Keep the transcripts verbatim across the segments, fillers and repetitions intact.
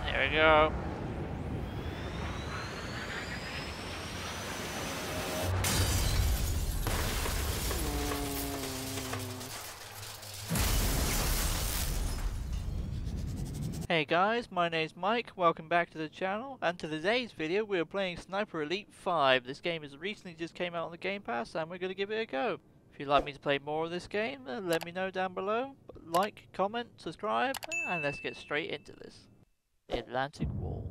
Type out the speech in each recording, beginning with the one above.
There we go. Hey guys, my name's Mike, welcome back to the channel, and to today's video we are playing Sniper Elite five. This game has recently just came out on the Game Pass and we're going to give it a go. If you'd like me to play more of this game, then let me know down below. Like, comment, subscribe, and let's get straight into this. The Atlantic Wall.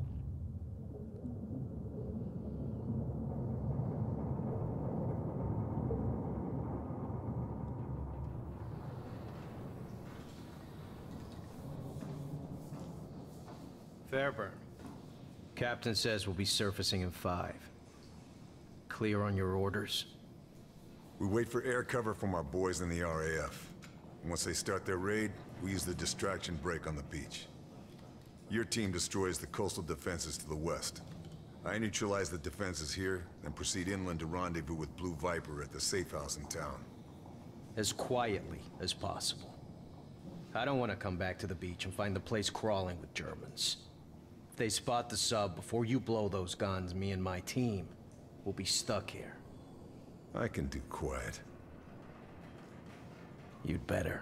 Fairburn. Captain says we'll be surfacing in five. Clear on your orders? We wait for air cover from our boys in the R A F. Once they start their raid, we use the distraction break on the beach. Your team destroys the coastal defenses to the west. I neutralize the defenses here, then proceed inland to rendezvous with Blue Viper at the safe house in town. As quietly as possible. I don't want to come back to the beach and find the place crawling with Germans. If they spot the sub before you blow those guns, me and my team will be stuck here. I can do quiet. You'd better.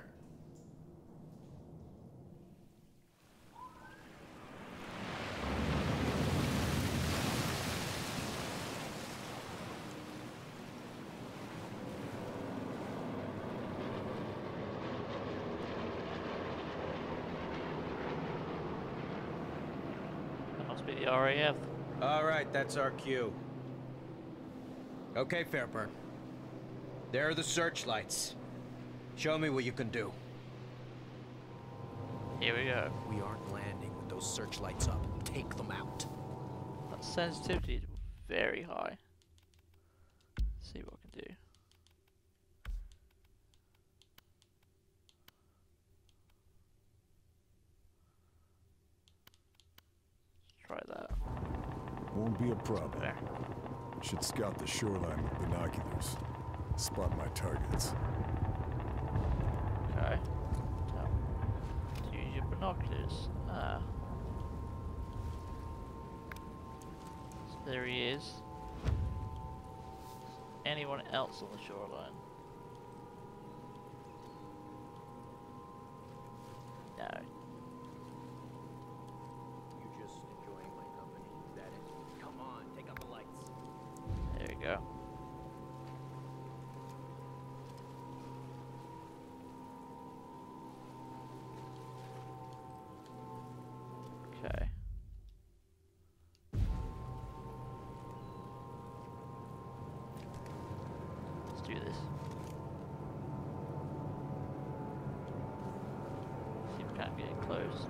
Must be the R A F. All right, that's our cue. Okay, Fairburn. There are the searchlights. Show me what you can do. Here we go. We aren't landing with those searchlights up. Take them out. That sensitivity is very high. Let's see what I can do. Try that. Won't be a problem. There. Should scout the shoreline with binoculars. Spot my targets. Okay. So, use your binoculars. Ah. So there he is. Anyone else on the shoreline? No. There we go. Okay. Let's do this. See if we can't get close.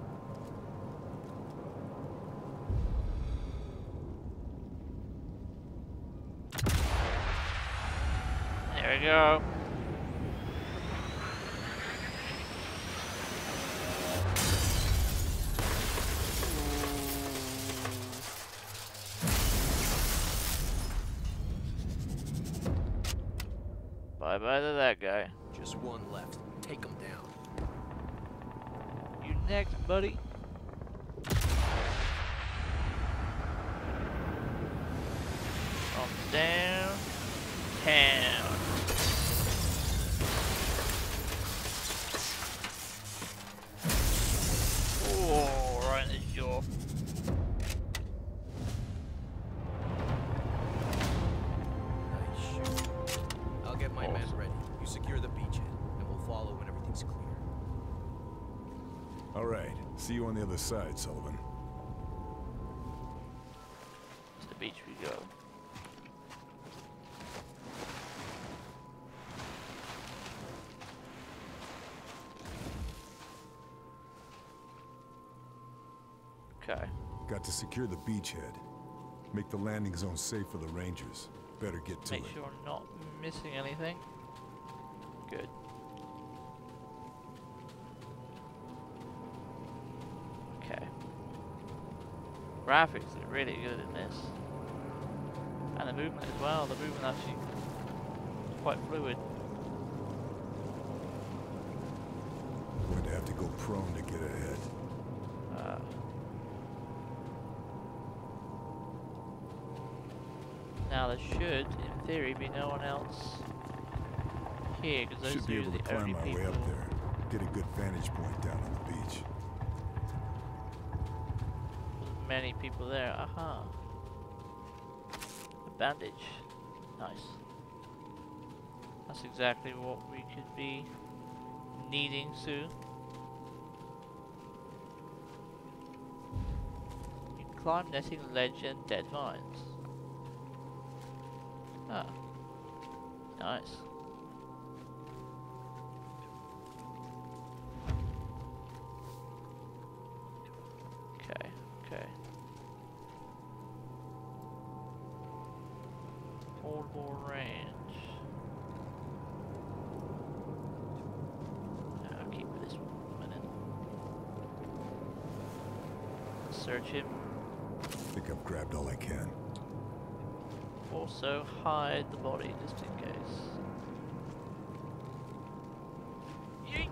There we go. Bye bye to that guy. Just one left. Take him down. You next, buddy. On down. Town. Oh, right in the jaw. Nice shoot. I'll get my Awesome. men ready. You secure the beachhead, and we'll follow when everything's clear. All right. See you on the other side, Sullivan. To the beach we go. Okay. Got to secure the beachhead. Make the landing zone safe for the Rangers. Better get to Make it. sure I'm not missing anything. Good. Okay. Graphics are really good in this. And the movement as well. The movement actually is quite fluid. Going to have to go prone to get ahead. Uh, Now there should, in theory, be no one else here, because those Should be two able are to the climb only our people. way up there. Get a good vantage point down on the beach. There's many people there. Aha. A bandage. Nice. That's exactly what we could be needing soon. You can climb netting, ledge, and dead vines. Ah. Nice. Okay, okay. Portable range. I'll keep this one for a minute. Search him. I think I've grabbed all I can. Also hide the body just in case. Yeet!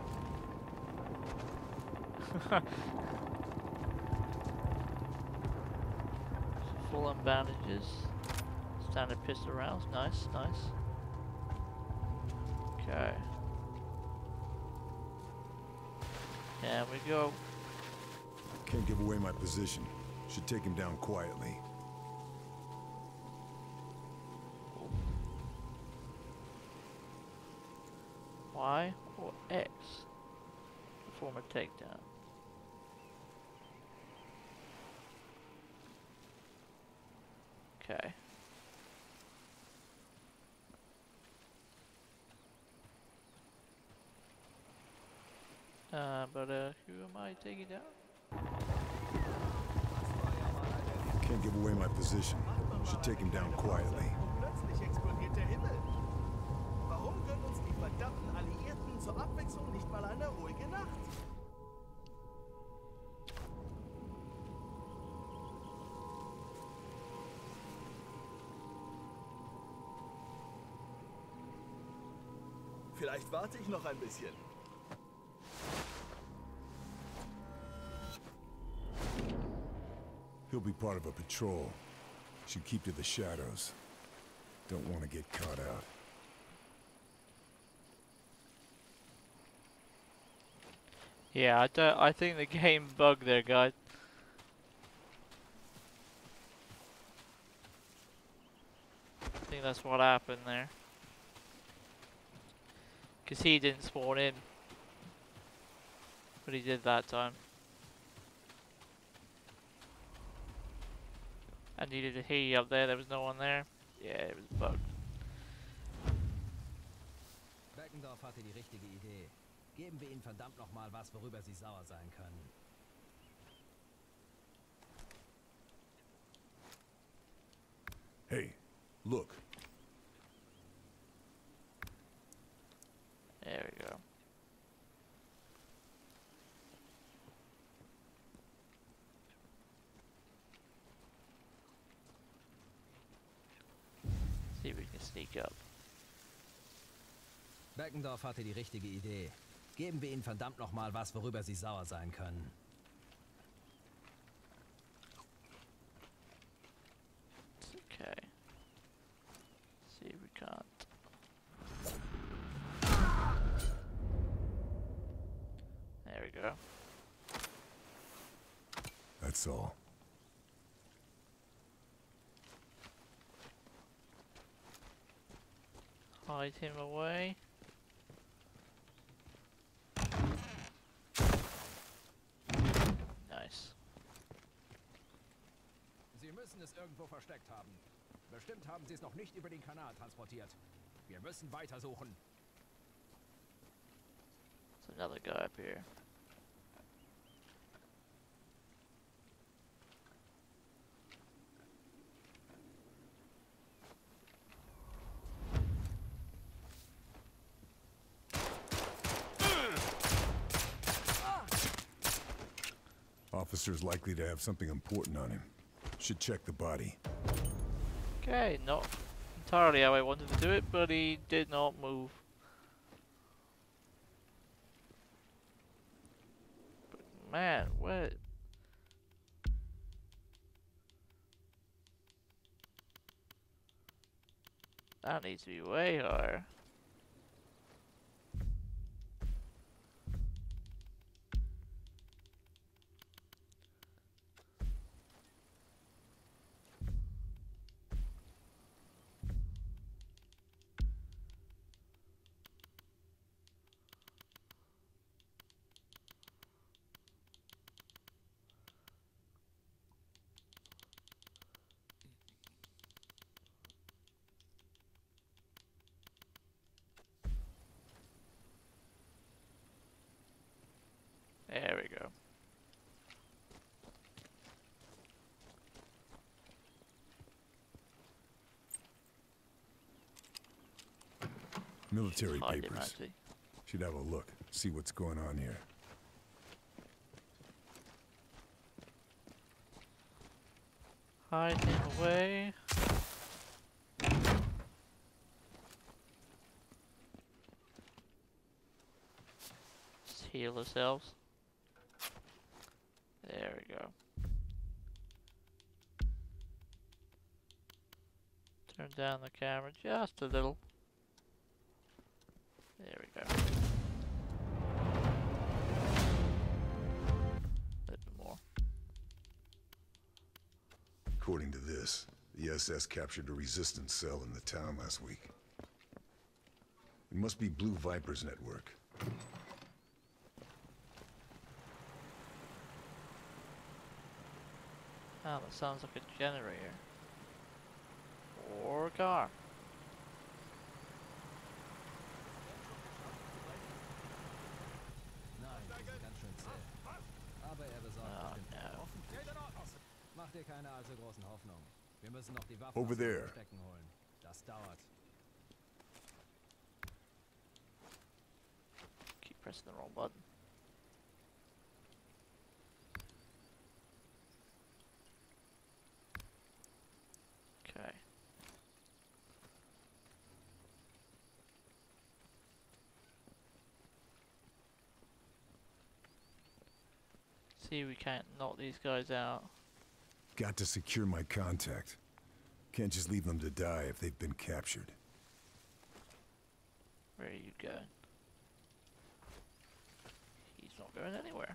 Full on bandages. Standard pistol rounds. Nice, nice. Okay. There we go. Can't give away my position. Should take him down quietly. Y or X to form a takedown. Okay. Uh, but uh, who am I taking down? Can't give away my position. Should take him down quietly. Plötzlich explodiert der Himmel. Warum gönnen uns die verdammten Alliierten zur Abwechslung nicht mal eine ruhige Nacht? Vielleicht warte ich noch ein bisschen. He'll be part of a patrol. Should keep to the shadows. Don't want to get caught out. Yeah, I don't. I think the game bugged there, guys. I think that's what happened there. Cause he didn't spawn in, but he did that time. I needed to hear you up there. There was no one there. Yeah, it was bugged. Beckendorf hatte die richtige Idee. Geben wir ihnen verdammt nochmal was, worüber sie sauer sein können. Hey, look. There we go. See if we can sneak up. Beckendorf hatte die richtige Idee. Geben wir ihnen verdammt nochmal was, worüber sie sauer sein können. Okay. See if we can't. There we go. That's all. Hide him away. Nice. Sie müssen es irgendwo versteckt haben. Bestimmt haben sie es noch nicht über den Kanal transportiert. Wir müssen weitersuchen. There's another guy up here. Officer's likely to have something important on him. Should check the body. Okay, not entirely how I wanted to do it, but he did not move. But man, what? That needs to be way higher. There we go. Military Hide him, papers. actually. Should have a look, see what's going on here. Hide him away. Just heal ourselves. There we go. Turn down the camera just a little. There we go. A little more. According to this, the S S captured a resistance cell in the town last week. It must be Blue Viper's network. Oh, that sounds like a generator. Or a car. Nein, das ist ganz schön zäh. Aber er besorgt Oh, bestimmt no. Waffen. Geht in Ordnung. Mach dir keine allzu großen Hoffnungen. Wir müssen noch die Waffen Over aus dem there. Verstecken holen. Das dauert. Keep pressing the wrong button. Okay. See, we can't knock these guys out. Got to secure my contact. Can't just leave them to die if they've been captured. Where are you going? He's not going anywhere.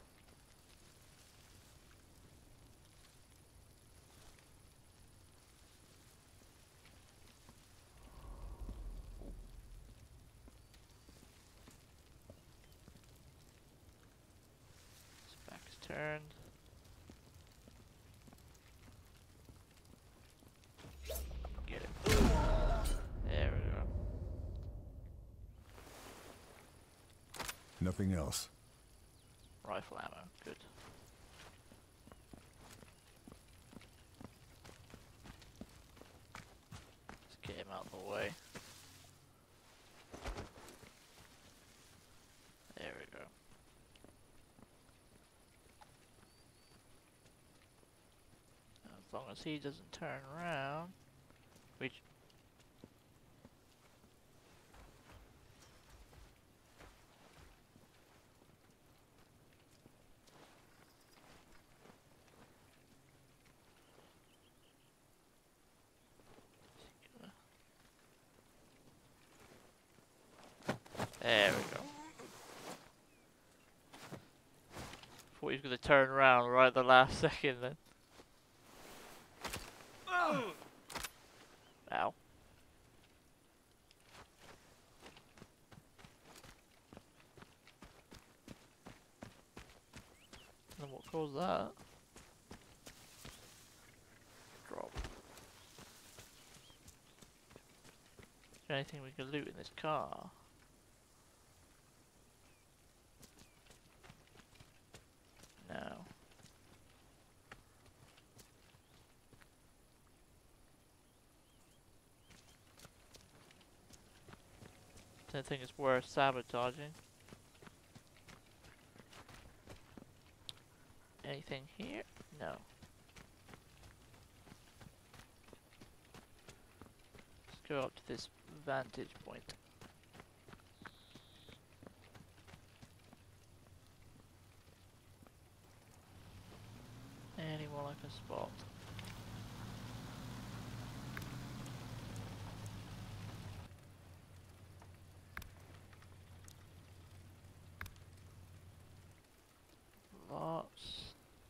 His back is turned. Get him. There we go. Nothing else. Rifle ammo, good. Let's get him out of the way. There we go. As long as he doesn't turn around, which there we go. Thought he was going to turn around right at the last second then. Ow. And what caused that? Drop. Is there anything we can loot in this car? No. Don't think it's worth sabotaging. Anything here? No. Let's go up to this vantage point. Anyone I can spot. Lots.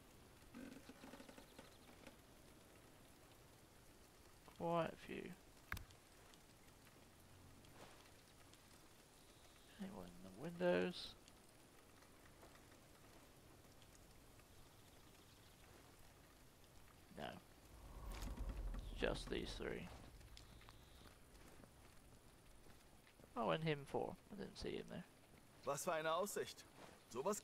Quite a few. Anyone in the windows? No. It's just these three. Oh, and him four. I didn't see him there. Was für eine Aussicht. Sowas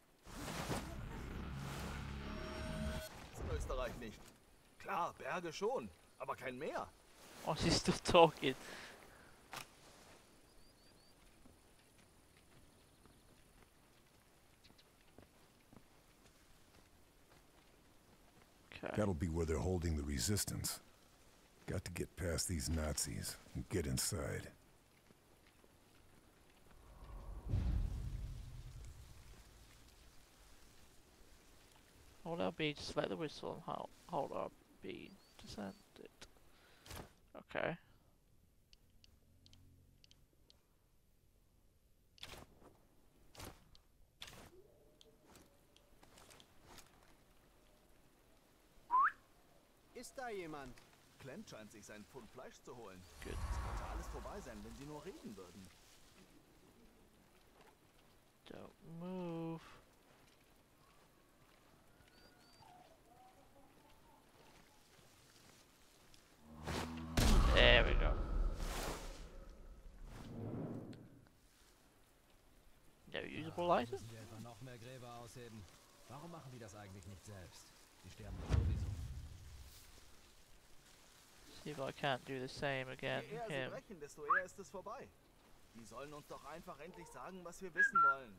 in Österreich nicht. Klar, Berge schon, aber kein Meer. Oh, she's still talking. Okay. That'll be where they're holding the resistance. Got to get past these Nazis and get inside. Hold R B to select the whistle and hold, hold R B to send it. Okay. Ist da jemand? Clem scheint sich sein Pfund Fleisch zu holen. Good. Es könnte alles vorbei sein, wenn sie nur reden würden. Don't move. There we go. No usable item? Müssen wir etwa noch mehr Gräber ausheben? Warum machen die das eigentlich nicht selbst? Die sterben sowieso. See if I can't do the same again. Je eher sie Him. brechen, desto eher ist es vorbei. Die sollen uns doch einfach endlich sagen, was wir wissen wollen.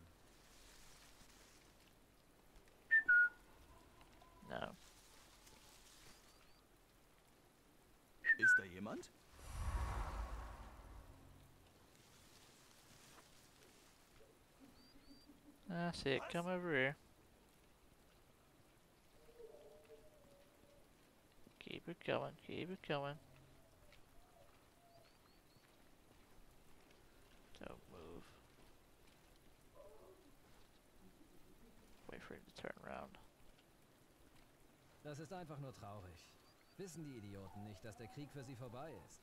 No. Ist da jemand? That's it. Come over here. Keep it going. Keep it going. Don't move. Wait for him to turn around. Das ist einfach nur traurig. Wissen die Idioten nicht, dass der Krieg für sie vorbei ist?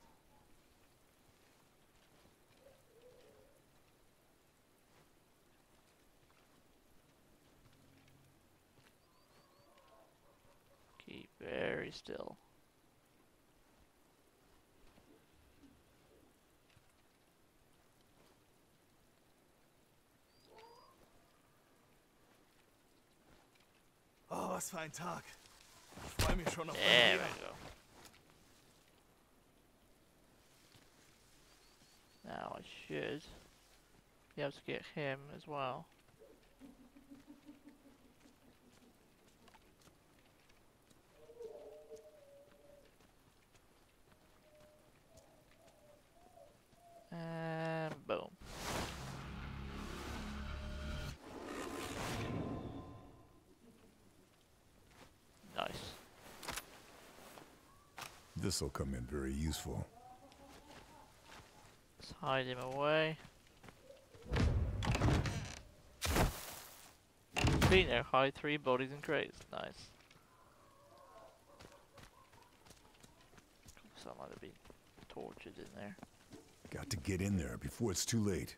Keep very still. Oh, was für ein Tag. Ich freue mich schon auf There mein we go. Now I should be able to get him as well. And boom. Nice. This'll come in very useful. Let's hide him away. Clean air, hide three bodies in crates. Nice. Some might have been tortured in there. Got to get in there before it's too late.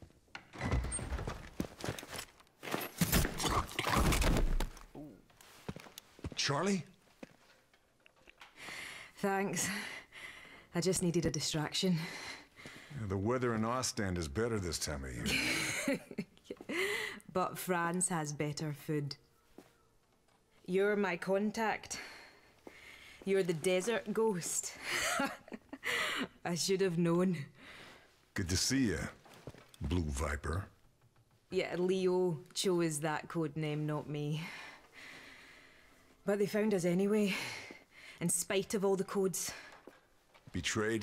Ooh. Charlie? Thanks. I just needed a distraction. The weather in Ostend is better this time of year. But France has better food. You're my contact. You're the desert ghost. I should have known. Good to see you, Blue Viper. Yeah, Leo chose that code name, not me. But they found us anyway, in spite of all the codes. Betrayed?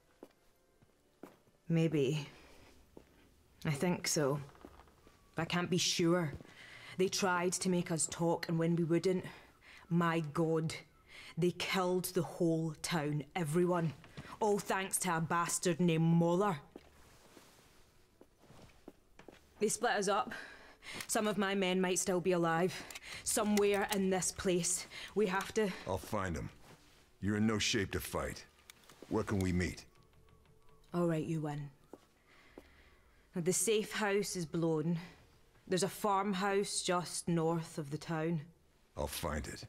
Maybe. I think so. I can't be sure. They tried to make us talk, and when we wouldn't, my God, they killed the whole town, everyone. All thanks to a bastard named Muller. They split us up, Some of my men might still be alive. Somewhere in this place. We have to... I'll find them. You're in no shape to fight. Where can we meet? All right, you win. The safe house is blown. There's a farmhouse just north of the town. I'll find it.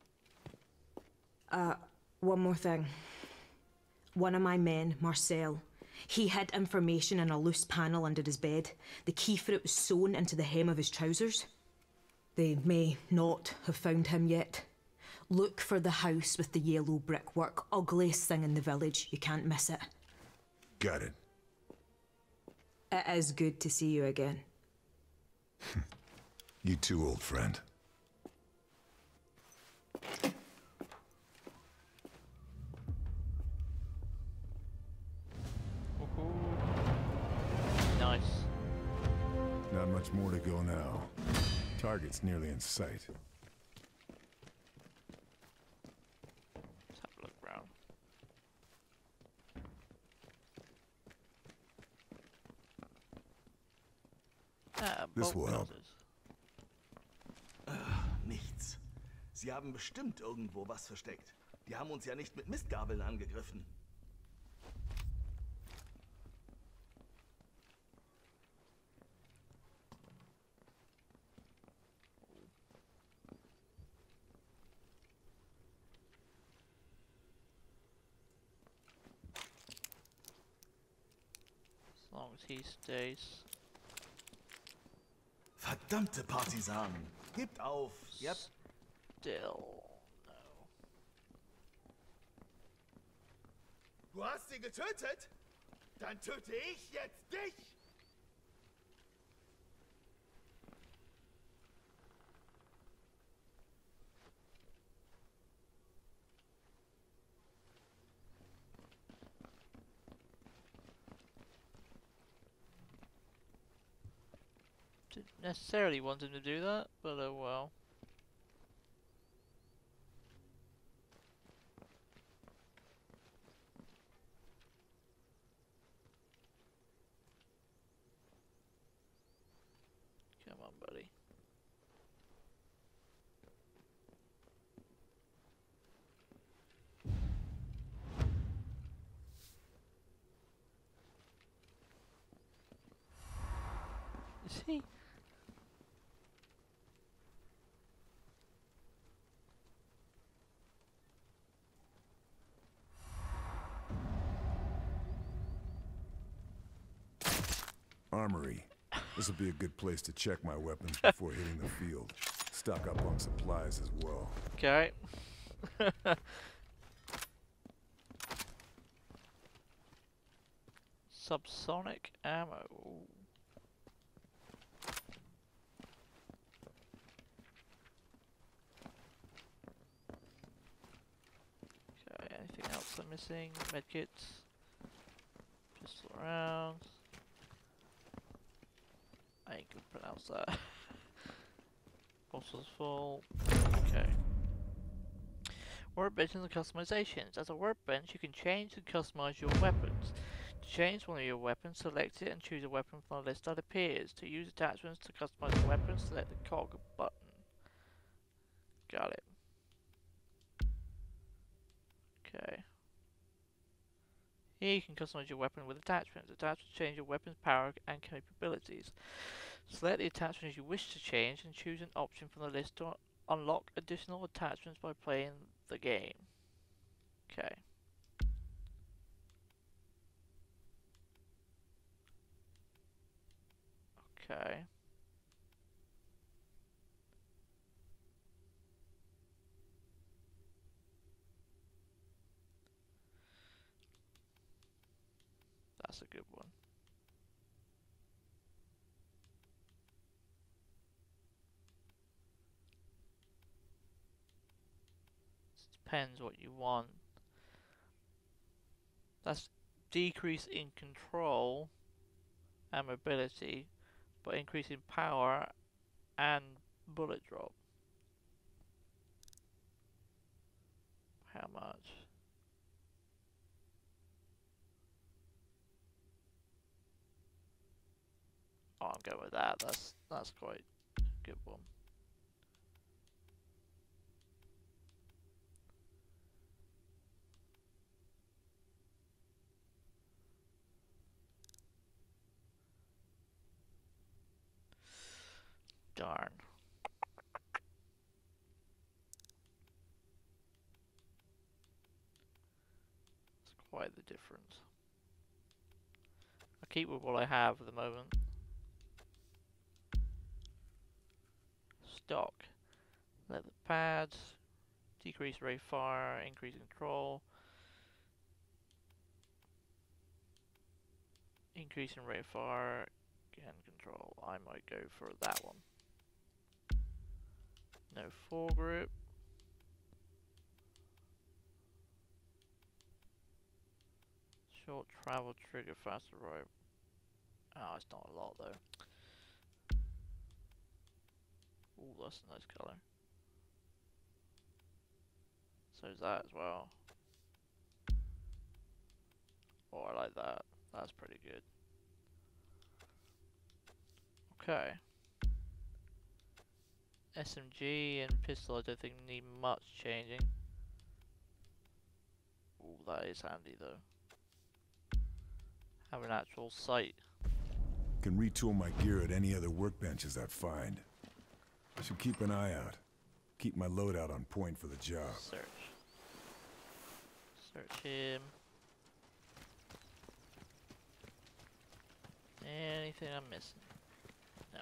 Uh, one more thing. One of my men, Marcel, he hid information in a loose panel under his bed. The key for it was sewn into the hem of his trousers. They may not have found him yet. Look for the house with the yellow brickwork. Ugliest thing in the village. You can't miss it. Got it. It is good to see you again. You too, old friend. Nice. Not much more to go now. Target's nearly in sight. Let's have a look around. Ah, This bolt will help. cutters. Nichts. Sie haben bestimmt irgendwo was versteckt. Die haben uns ja nicht mit Mistgabeln angegriffen. As long as he stays. Verdammte Partisanen. Gebt auf. Yep. Still. No. Du hast sie getötet? Dann töte ich jetzt dich! Didn't necessarily want him to do that, but oh well. Come on, buddy. Is he? Armory. This will be a good place to check my weapons before hitting the field. Stock up on supplies as well. Okay. Subsonic ammo. Ooh. Okay, anything else I'm missing? Medkits. Pistol rounds. I ain't gonna pronounce that. Bottles full. Okay. Workbench and the customizations. As a workbench, you can change and customize your weapons. To change one of your weapons, select it and choose a weapon from the list that appears. To use attachments to customize the weapon, select the cog button. Got it. Okay. Here you can customize your weapon with attachments. Attachments change your weapon's power and capabilities. Select the attachments you wish to change and choose an option from the list to unlock additional attachments by playing the game. Okay. Okay. That's a good one. Depends what you want. That's decrease in control and mobility, but increase in power and bullet drop. How much? Oh, I'm going with that. That's that's quite a good one. Darn. It's quite the difference. I'll keep with what I have at the moment. Stock. Leather pads. Decrease rate of fire. Increase control. Increase in rate of fire and control. I might go for that one. No foregrip. Short travel trigger faster rope. Oh, it's not a lot though. Ooh, that's a nice colour. So is that as well. Oh, I like that. That's pretty good. Okay. S M G and pistol I don't think need much changing. Ooh, that is handy though. Have an actual sight. Can retool my gear at any other workbenches I find. I should keep an eye out. Keep my loadout on point for the job. Search. Search him. Anything I'm missing? No.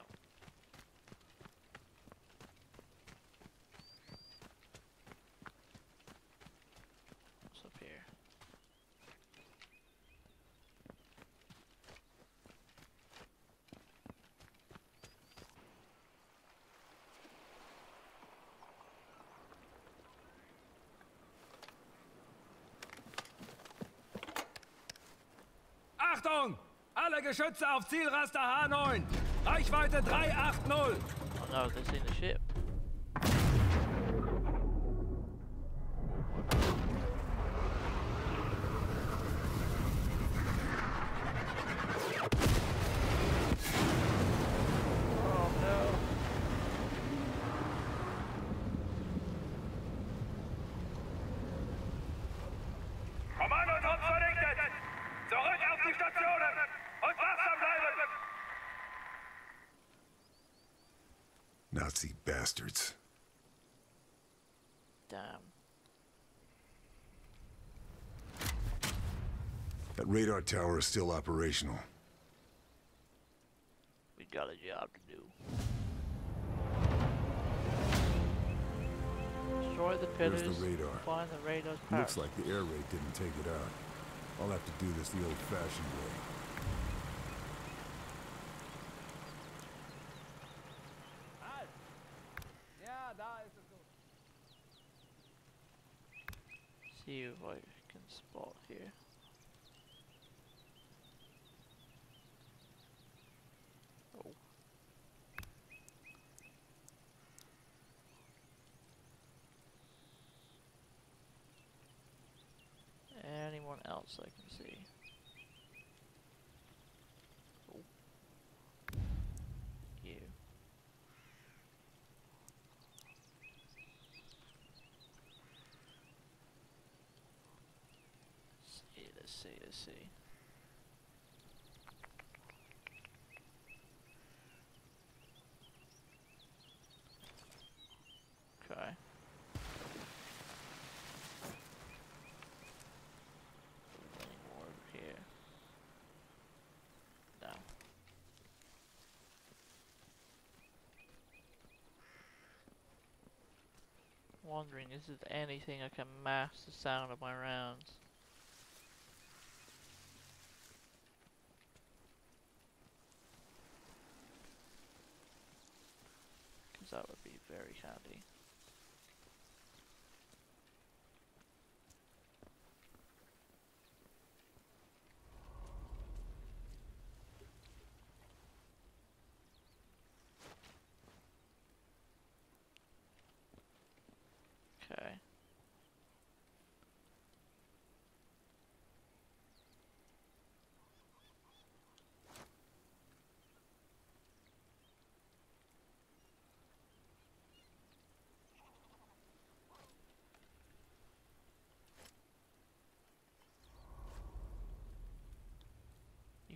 What's up here? Achtung! Alle Geschütze auf Zielraster H neun. Reichweite drei acht null. Oh no, they've seen the ship. Oh no. Kommandotrupp vernichtet. Zurück auf die Stationen und wachsam bleiben. Nazi bastards. Damn. That radar tower is still operational. We got a job to do. Destroy the pillars. Where's the radar? Find the radar's power. Looks like the air raid didn't take it out. I'll have to do this the old-fashioned way. See if I can spot here. Oh. Anyone else I can see? Oh. You. See, let's see, let's see. Okay. Any more over here? No. Wondering, is there anything I can mask the sound of my rounds? Because that would be very handy. Okay.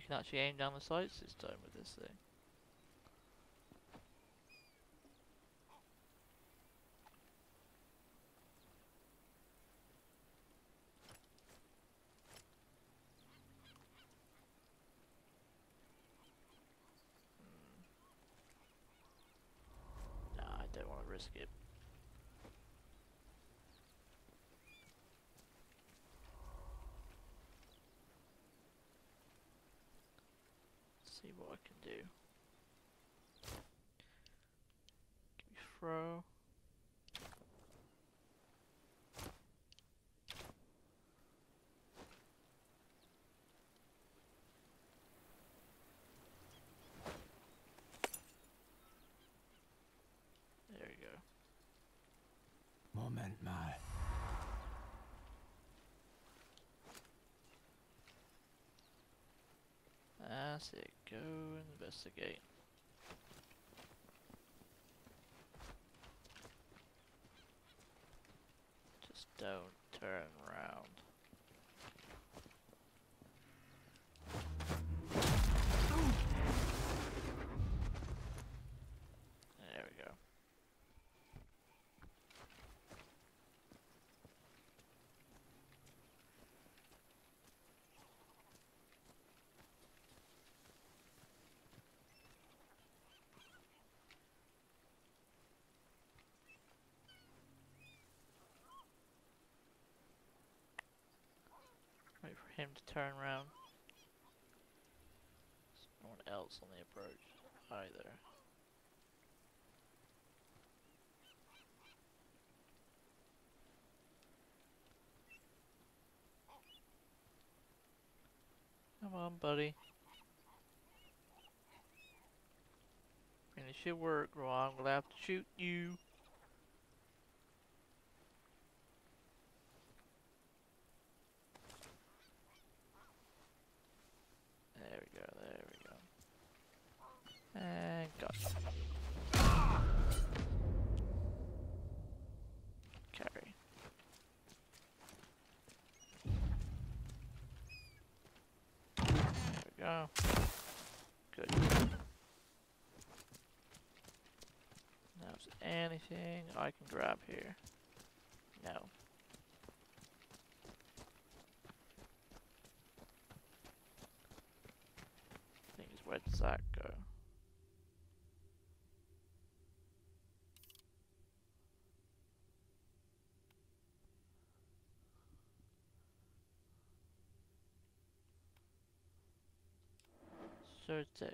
can actually aim down the sights this time with this thing. Hmm. Nah, I don't want to risk it. See what I can do. Give me throw. There we go. Moment mal. That's it. Go investigate. Just don't turn around. There we go. Wait for him to turn around. There's no one else on the approach either. Come on, buddy. Finish your work, or I'm gonna have to shoot you. There we go, there we go. And got it. Carry. There we go. Good. Now is there anything I can grab here? No. Things, where does that go? Detectives.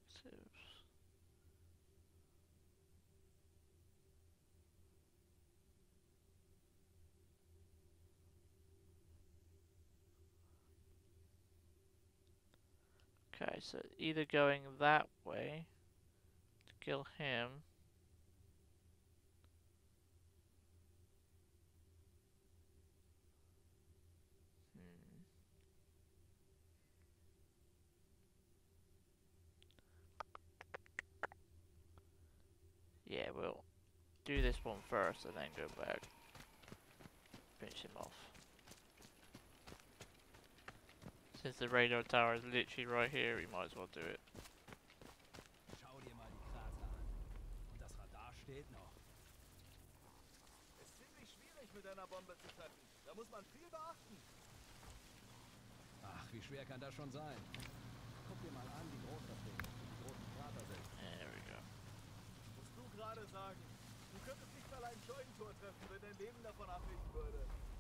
Okay, so either going that way to kill him. Hmm. Yeah, we'll do this one first and then go back. Finish him off. Since the radar tower is literally right here, we might as well do it. Schau dir mal die Krater an. Und das Radar steht noch. Ist ziemlich schwierig mit einer Bombe zu treffen. Da muss man viel beachten. Ach, wie schwer kann das schon sein? Guck dir mal an, wie groß das Ding ist, wie groß die Krater sind. There we go. Musst du gerade sagen. Du könntest nicht mal ein Scheunentor treffen, wenn dein Leben davon abhängen würde.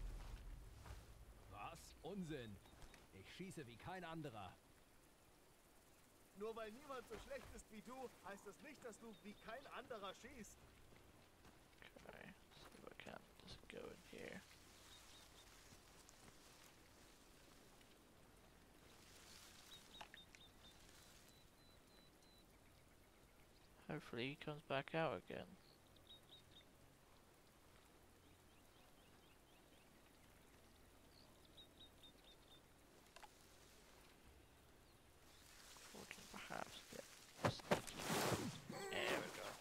Was? Unsinn! Ich schieße wie kein anderer. Nur weil niemand so schlecht ist wie du, heißt das nicht, dass du wie kein anderer schießt. Okay, see if I can just go in here. Hopefully he comes back out again. We can perhaps get sneaky. There we go.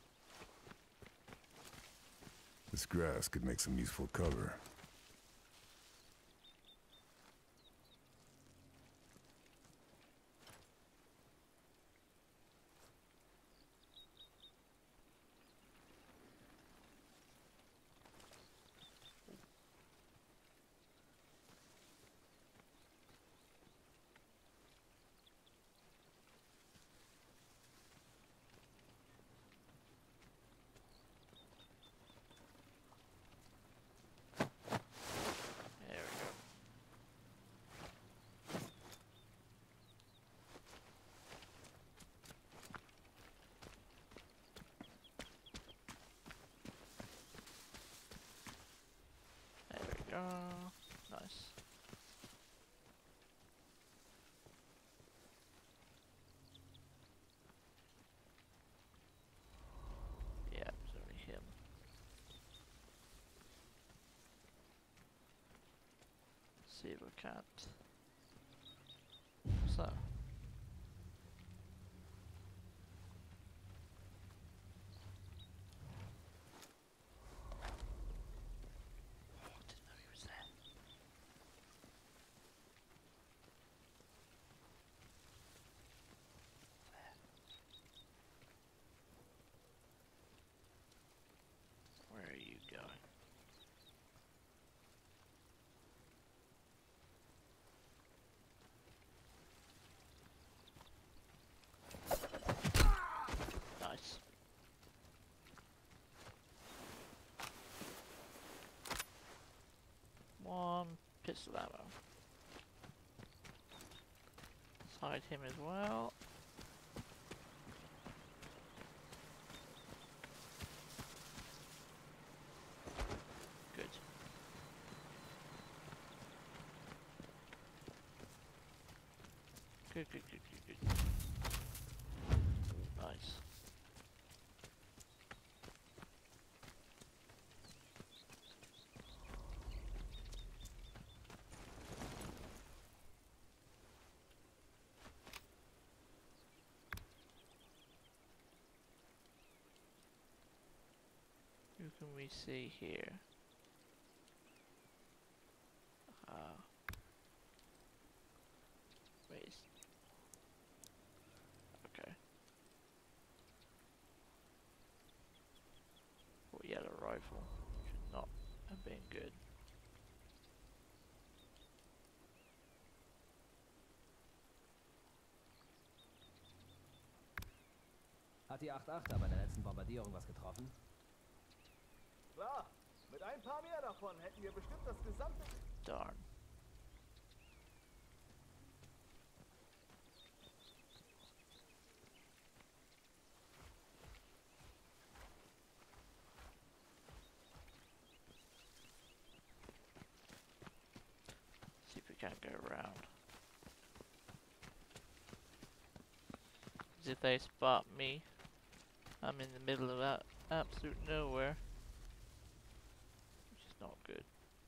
This grass could make some useful cover. go. Nice. Yeah, it's only him. See if I can't. So. Where are you going? Nice. One pistol ammo. Let's hide him as well. Good. Good, good, good, good, good. Nice. Who can we see here? Ah. Wait. Okay. Oh, he had a rifle. Should not have been good. Hat die acht achter bei der letzten Bombardierung was getroffen? Klar, mit ein paar mehr davon hätten wir bestimmt das gesamte... Darn. See if we can't go around. As if they spot me, I'm in the middle of that absolute nowhere, which is not good.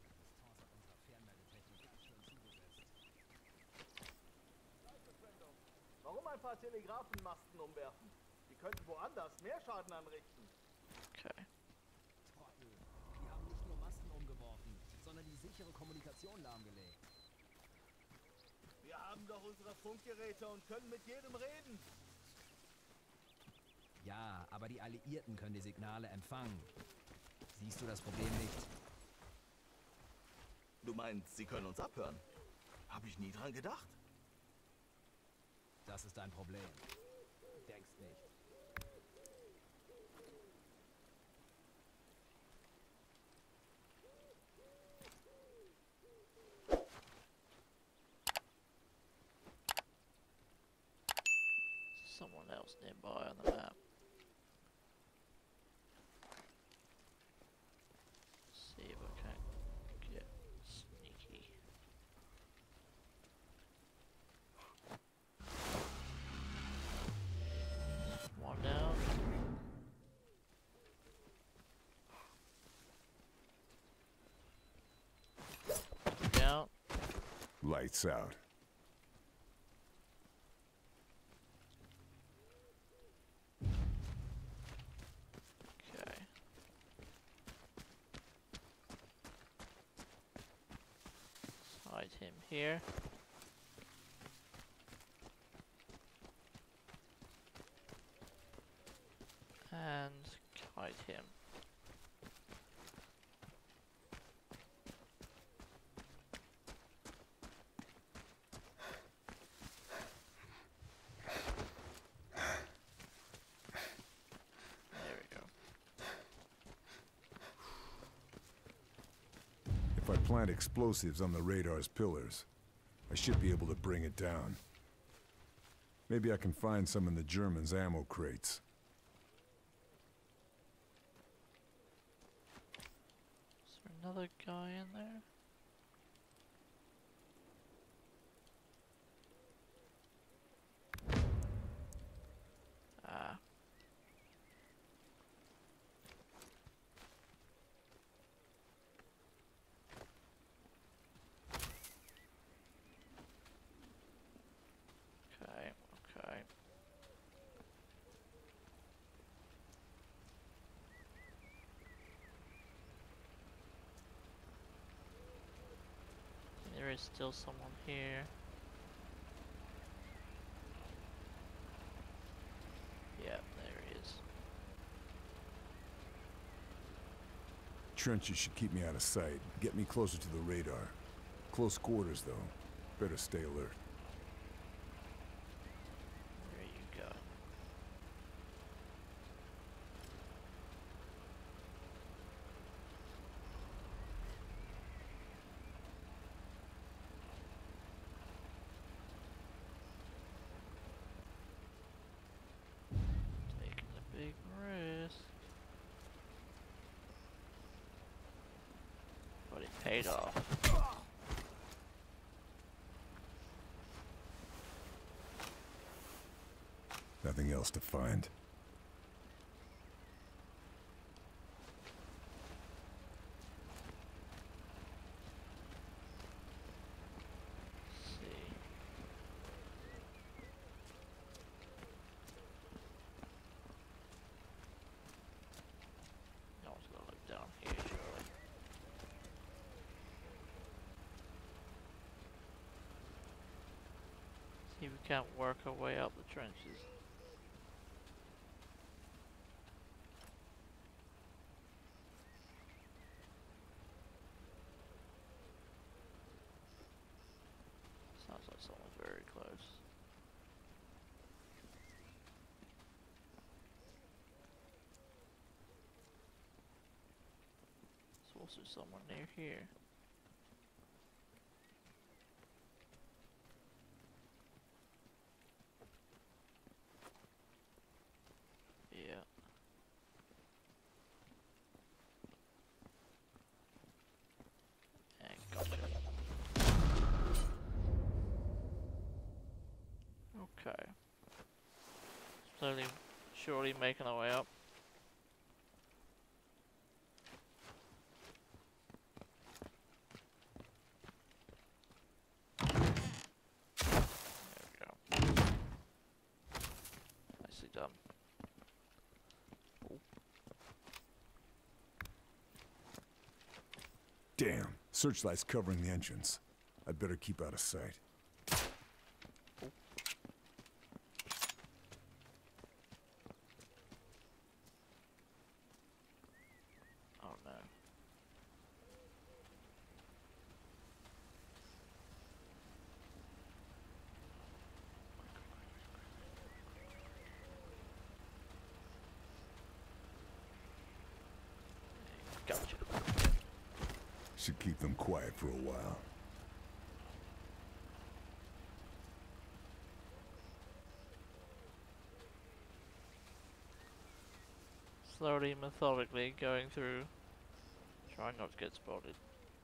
Warum ein paar Telegrafenmasten umwerfen? Die könnten woanders mehr Schaden anrichten. Okay. Trottel. Die haben nicht nur Masten umgeworfen, sondern die sichere Kommunikation lahmgelegt. Wir haben doch unsere Funkgeräte und können mit jedem reden. Ja, aber die Alliierten können die Signale empfangen. Siehst du das Problem nicht? Du meinst, sie können uns abhören? Habe ich nie dran gedacht. Das ist dein Problem. Du denkst nicht. Someone else nearby on the map. See if I can get sneaky. One down. Two down. Lights out. Okay. Hide him here. And hide him. There we go. If I plant explosives on the radar's pillars, I should be able to bring it down. Maybe I can find some in the Germans' ammo crates. Is there another guy in there? is still someone here. Yep, there he is. Trenches should keep me out of sight. Get me closer to the radar. Close quarters, though. Better stay alert. There you go. Taking a big risk. But it paid off. Nothing else to find. Let's see. No one's gonna look down here, surely. See if we can't work our way up the trenches. Sounds like someone's very close. There's also someone near here. Yeah. And gotcha. Okay. Slowly, surely making our way up. There we go. Nicely done. Ooh. Damn. Searchlight's covering the entrance. I'd better keep out of sight. Oh no. Gotcha. Should keep them quiet for a while. Slowly, methodically going through, trying not to get spotted.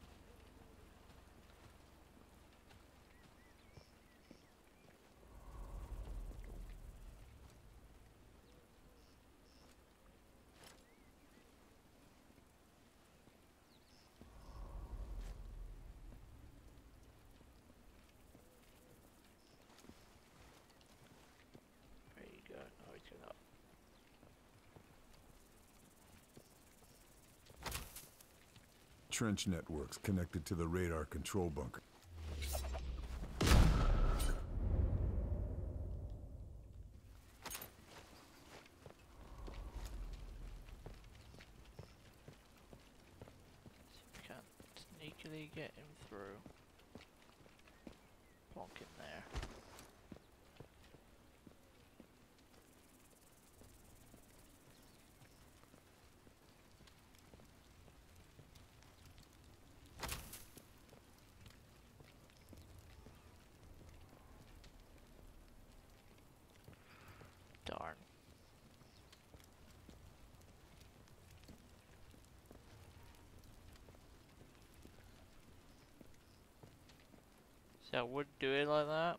There you go. Oh, he's going up. Trench networks connected to the radar control bunker. Can't sneakily get him through. Plonk in there. Darn. See, I would do it like that.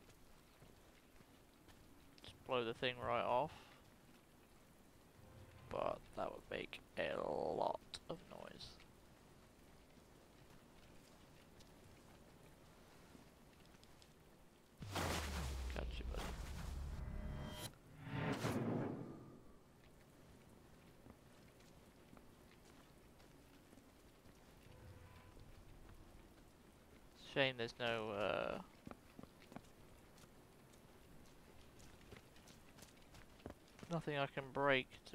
Just blow the thing right off. But that would make a lot of noise. Gotcha, buddy. Shame there's no uh nothing I can break to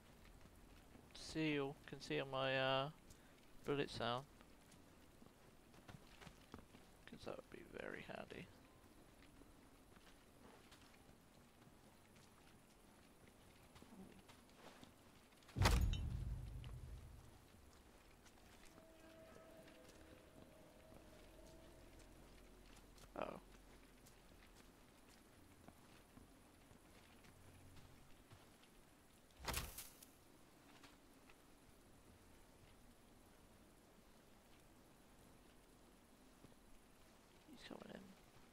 seal conceal my uh bullet sound. Because that would be very handy. Oh. He's coming in.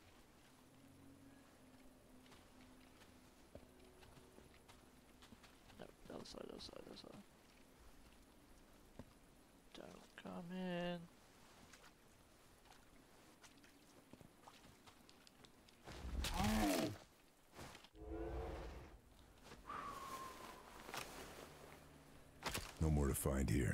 No, the other side, other side, other side. Don't come in. No more to find here.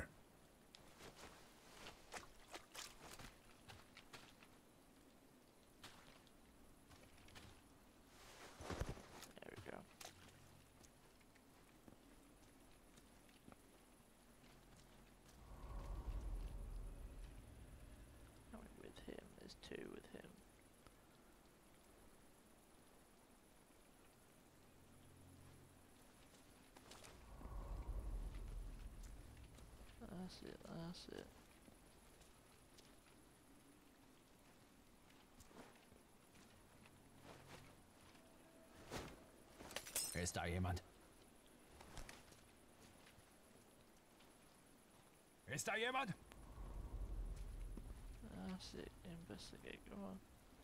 There we go. How many with him? There's two with him. That's it, that's it. Ist da jemand? Ist da jemand? That's it, investigate, come on.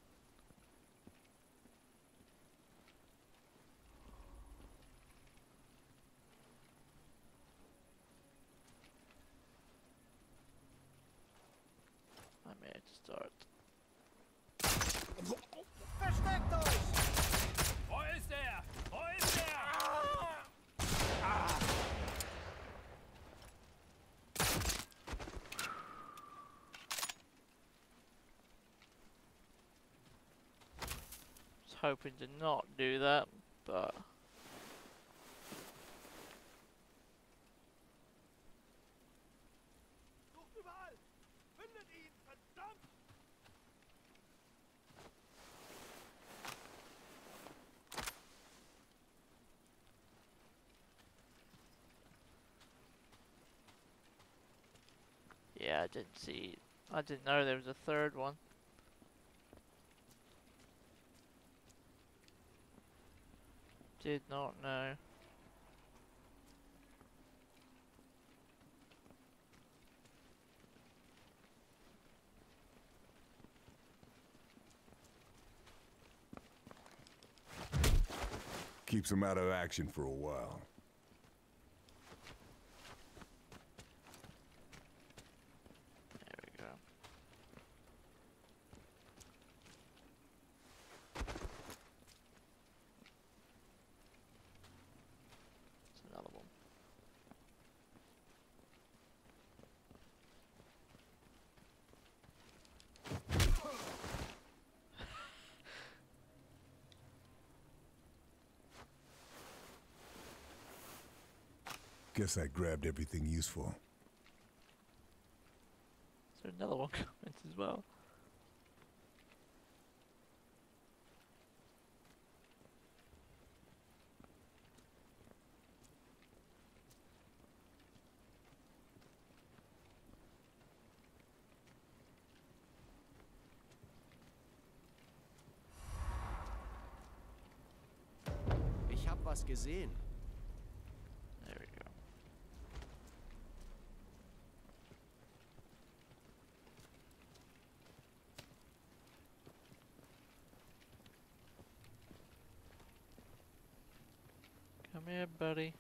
I'm here to start. Versteckt euch! Wo ist er? Wo ist er? Was hoping to not do that, but Sucht überall! Findet ihn! Verdammt! yeah, I didn't see. I didn't know there was a third one. Did not know. Keeps them out of action for a while. There we go. It's another one. Guess I grabbed everything useful. Is there another one coming as well? Ich hab was gesehen. There we go. Come here, buddy.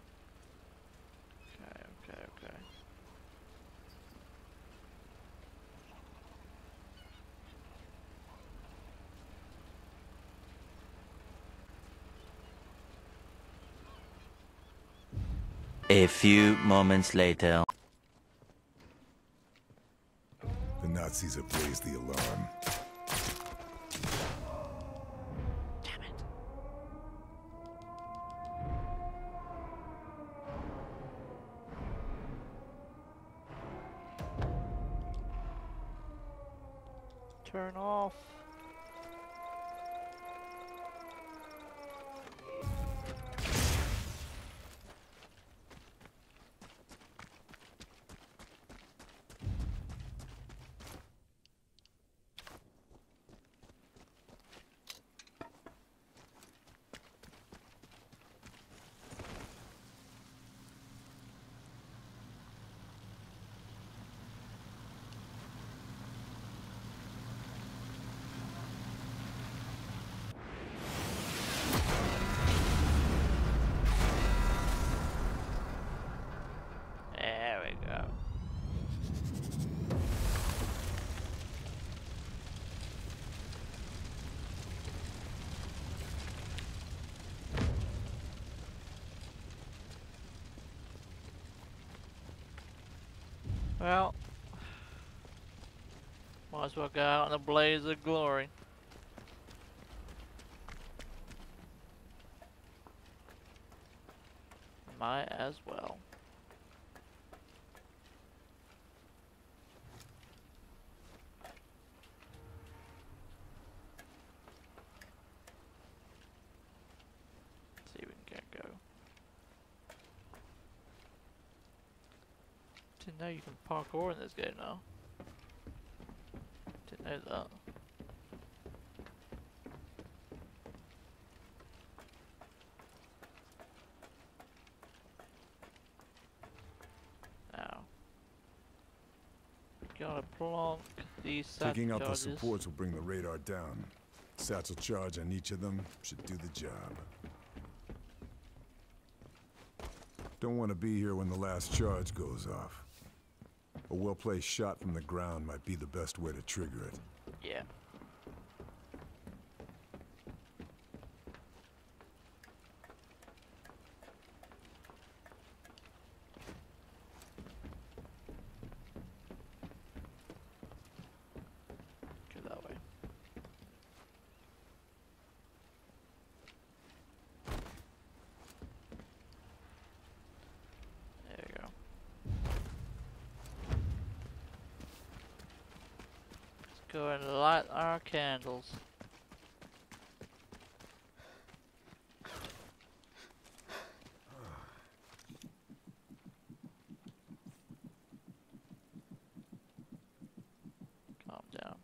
Okay, okay, okay. A few moments later. The Nazis have raised the alarm. Damn it. Turn off. There we go. Well, might as well go out in a blaze of glory. Might as well. See if we can get go. Didn't know you can parkour in this game now. Didn't know that. Now, gotta plonk these satchel Taking out the charges. supports will bring the radar down. Satchel charge on each of them should do the job. Don't want to be here when the last charge goes off. A well-placed shot from the ground might be the best way to trigger it. Yeah. Go that way. There you go. Let's go and light our candles. Calm down.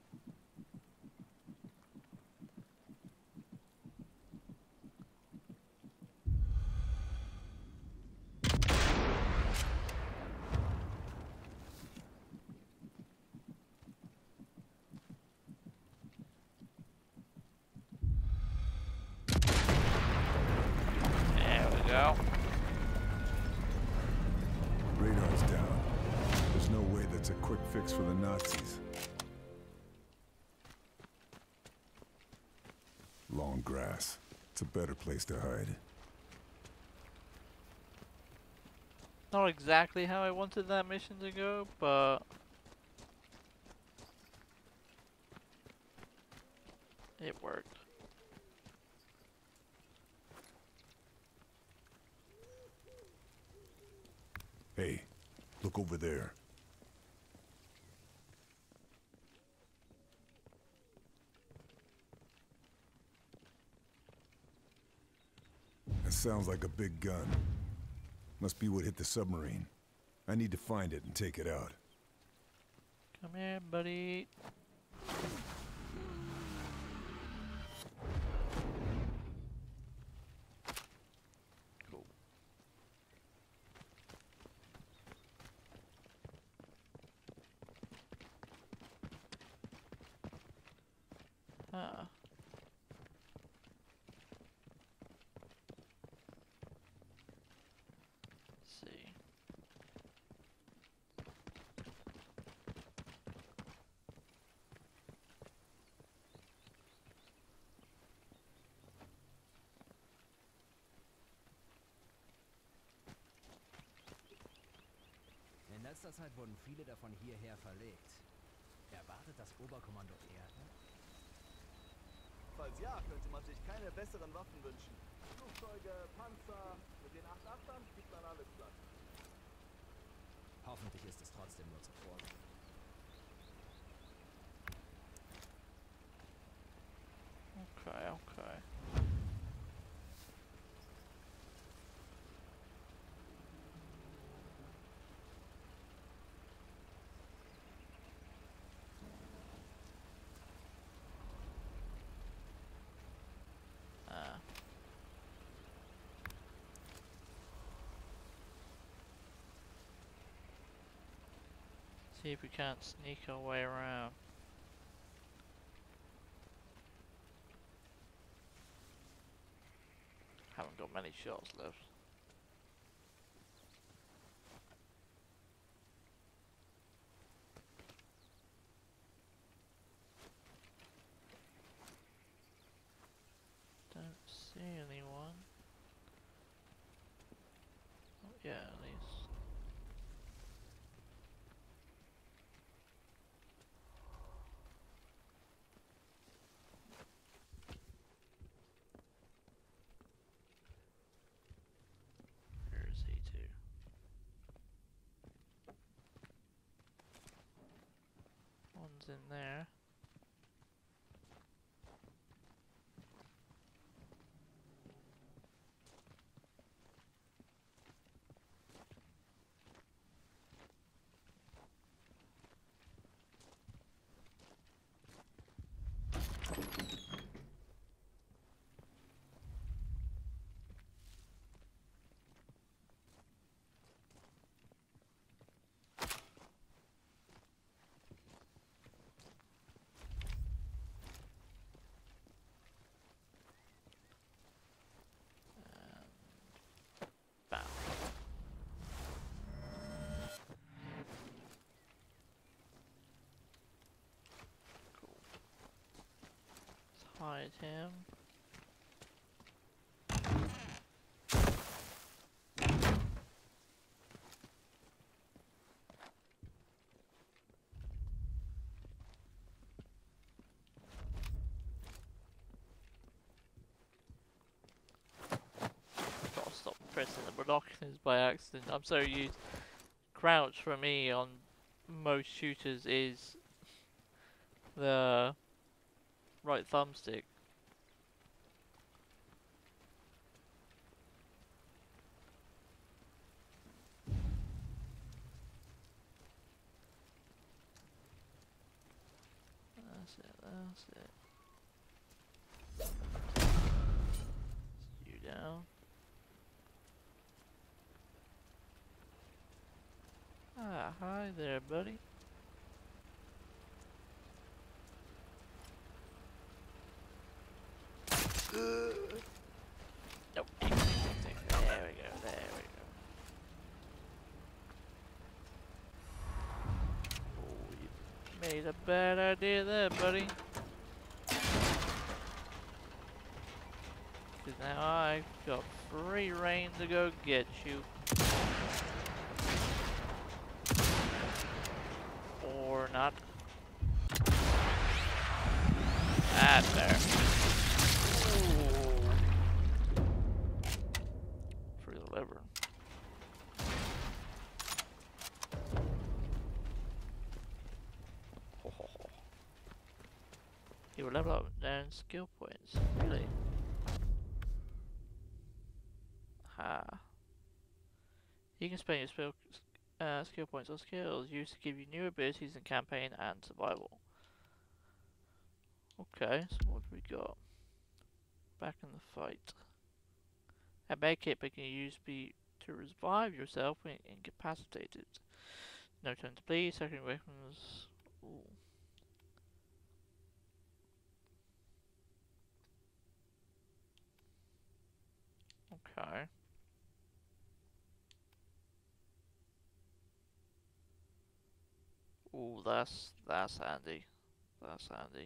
There we go. Radar's down. There's no way that's a quick fix for the Nazis. Long grass. It's a better place to hide. Not exactly how I wanted that mission to go, but it worked. Hey, look over there. That sounds like a big gun. Must be what hit the submarine. I need to find it and take it out. Come here, buddy. Cool. Ah. Let's see. letzter Zeit wurden viele davon hierher verlegt. Erwartet das Oberkommando Erde? Falls ja, könnte man sich keine besseren Waffen wünschen. Flugzeuge, Panzer, mit den acht Achtern gibt man alles platt. Hoffentlich ist es trotzdem nur zur Vorsicht. Okay, okay. Ah. See if we can't sneak our way around. Haven't got many shots left. Don't see anyone. Oh, yeah, at least. Where is he to? One's in there. Bam. Cool. Let's hide him. Gotta stop pressing the binoculars by accident. I'm so used. Crouch for me on most shooters is the right thumbstick. That's it, that's it. You down. Ah, hi there, buddy. Nope. There we go, there we go. Oh, you made a bad idea there, buddy. Cause now I've got free reign to go get you. Or not. That's better. Ooh. For the liver. Ho, ho, ho. You will level up down skill points. Really? Ha. You can spend your spell uh, skill points or skills used to give you new abilities in campaign and survival. Okay, so what do we got? Back in the fight. A med kit can use be to revive yourself when incapacitated. No turn to bleed, secondary weapons. Ooh. Okay. Ooh, that's that's handy. That's handy.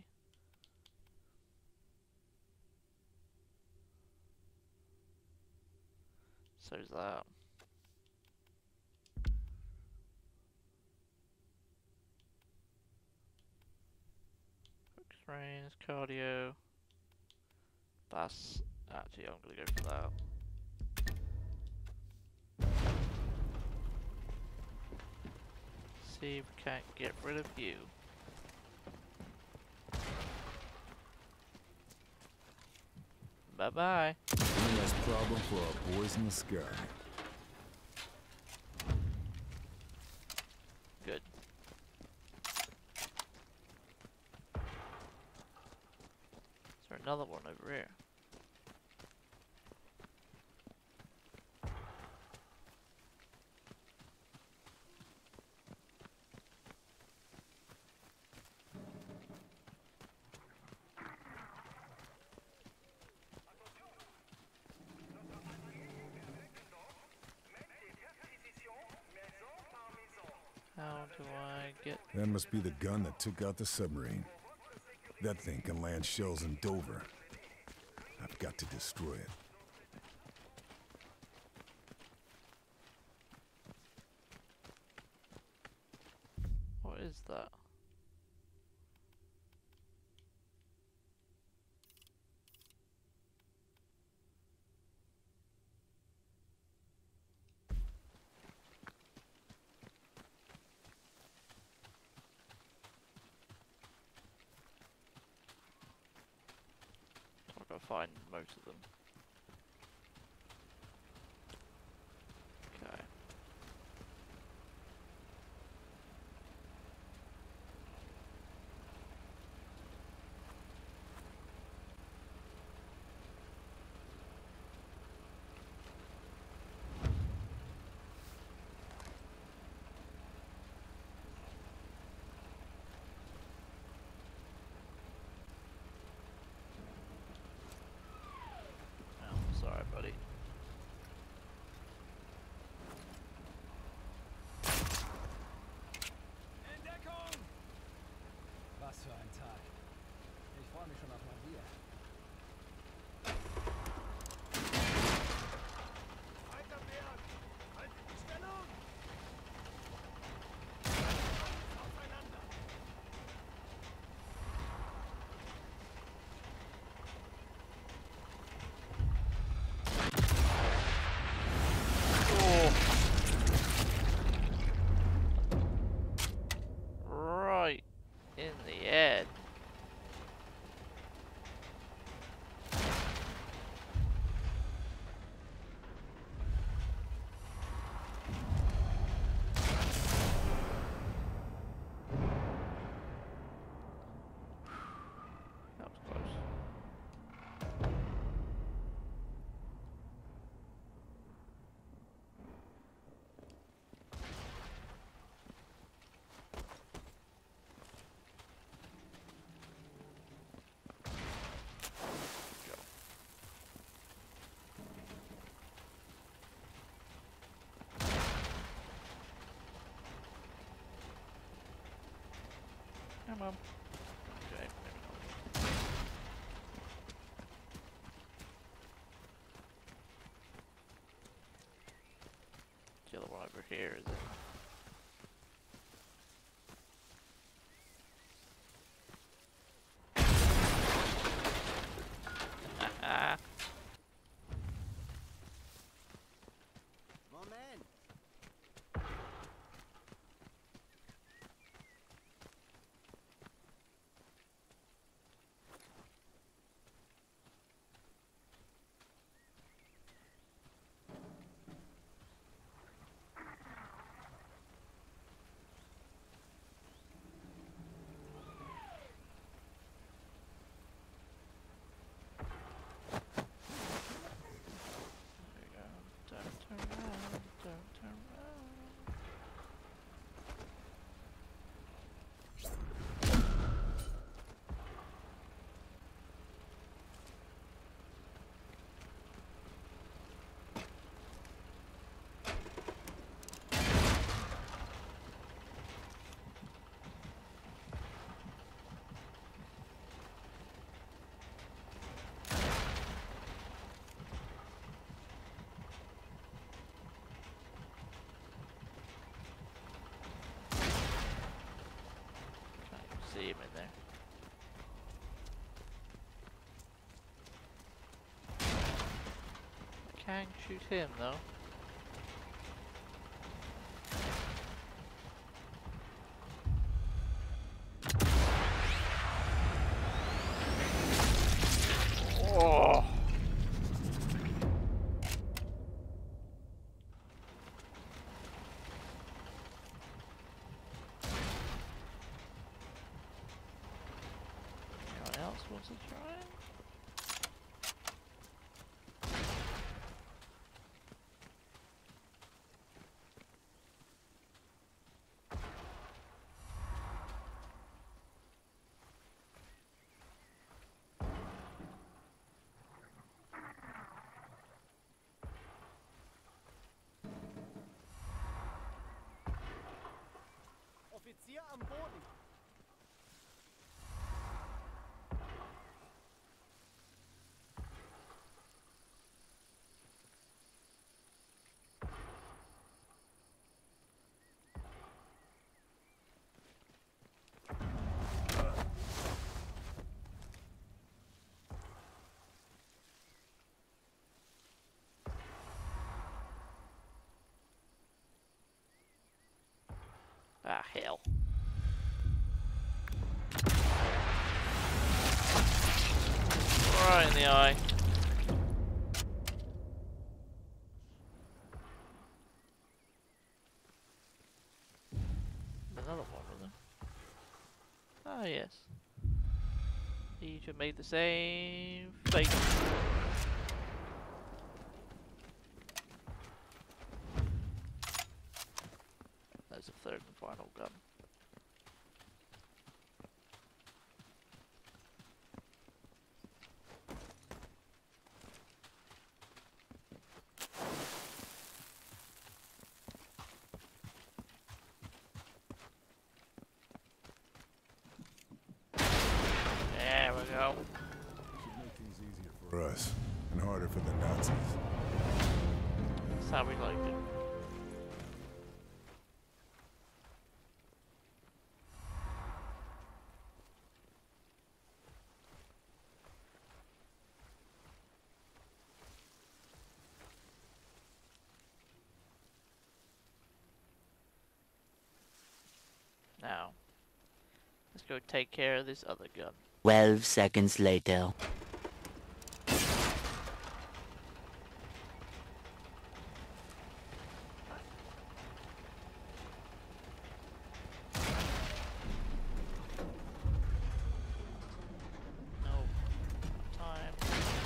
So's that. Range, cardio. That's actually, I'm gonna go for that. See if we can't get rid of you. Bye bye. One less problem for our boys in the sky. Good. Is there another one over here? How do I get... That must be the gun that took out the submarine. That thing can land shells in Dover. I've got to destroy it. What is that? I've got to find most of them. Okay. Oh, sorry, buddy. Entdeckung! Was für ein Tag. Ich freue mich schon auf mein Bier. Weiter Berg! Haltet die Stellung! Aufeinander! Right in the head. That was close. Come on. Okay, maybe not. The other one over here, is it? Moment! There you go. Don't turn around, don't turn around. Can't even see him in there. and shoot him though. Oh. Anyone else wants to try? Offizier am Boden. Ah, hell. Right in the eye. Another one of them. Ah, yes. He should make the same fate. That's the third and final gun. There we go. Should make things easier for us and harder for the Nazis. That's how we liked it. Now, let's go take care of this other gun. Twelve seconds later. No time.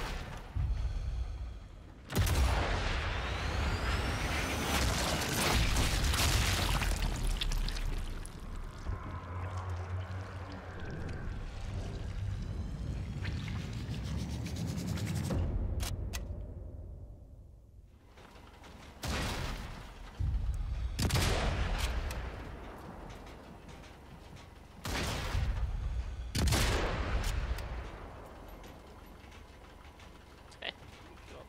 Okay. Go.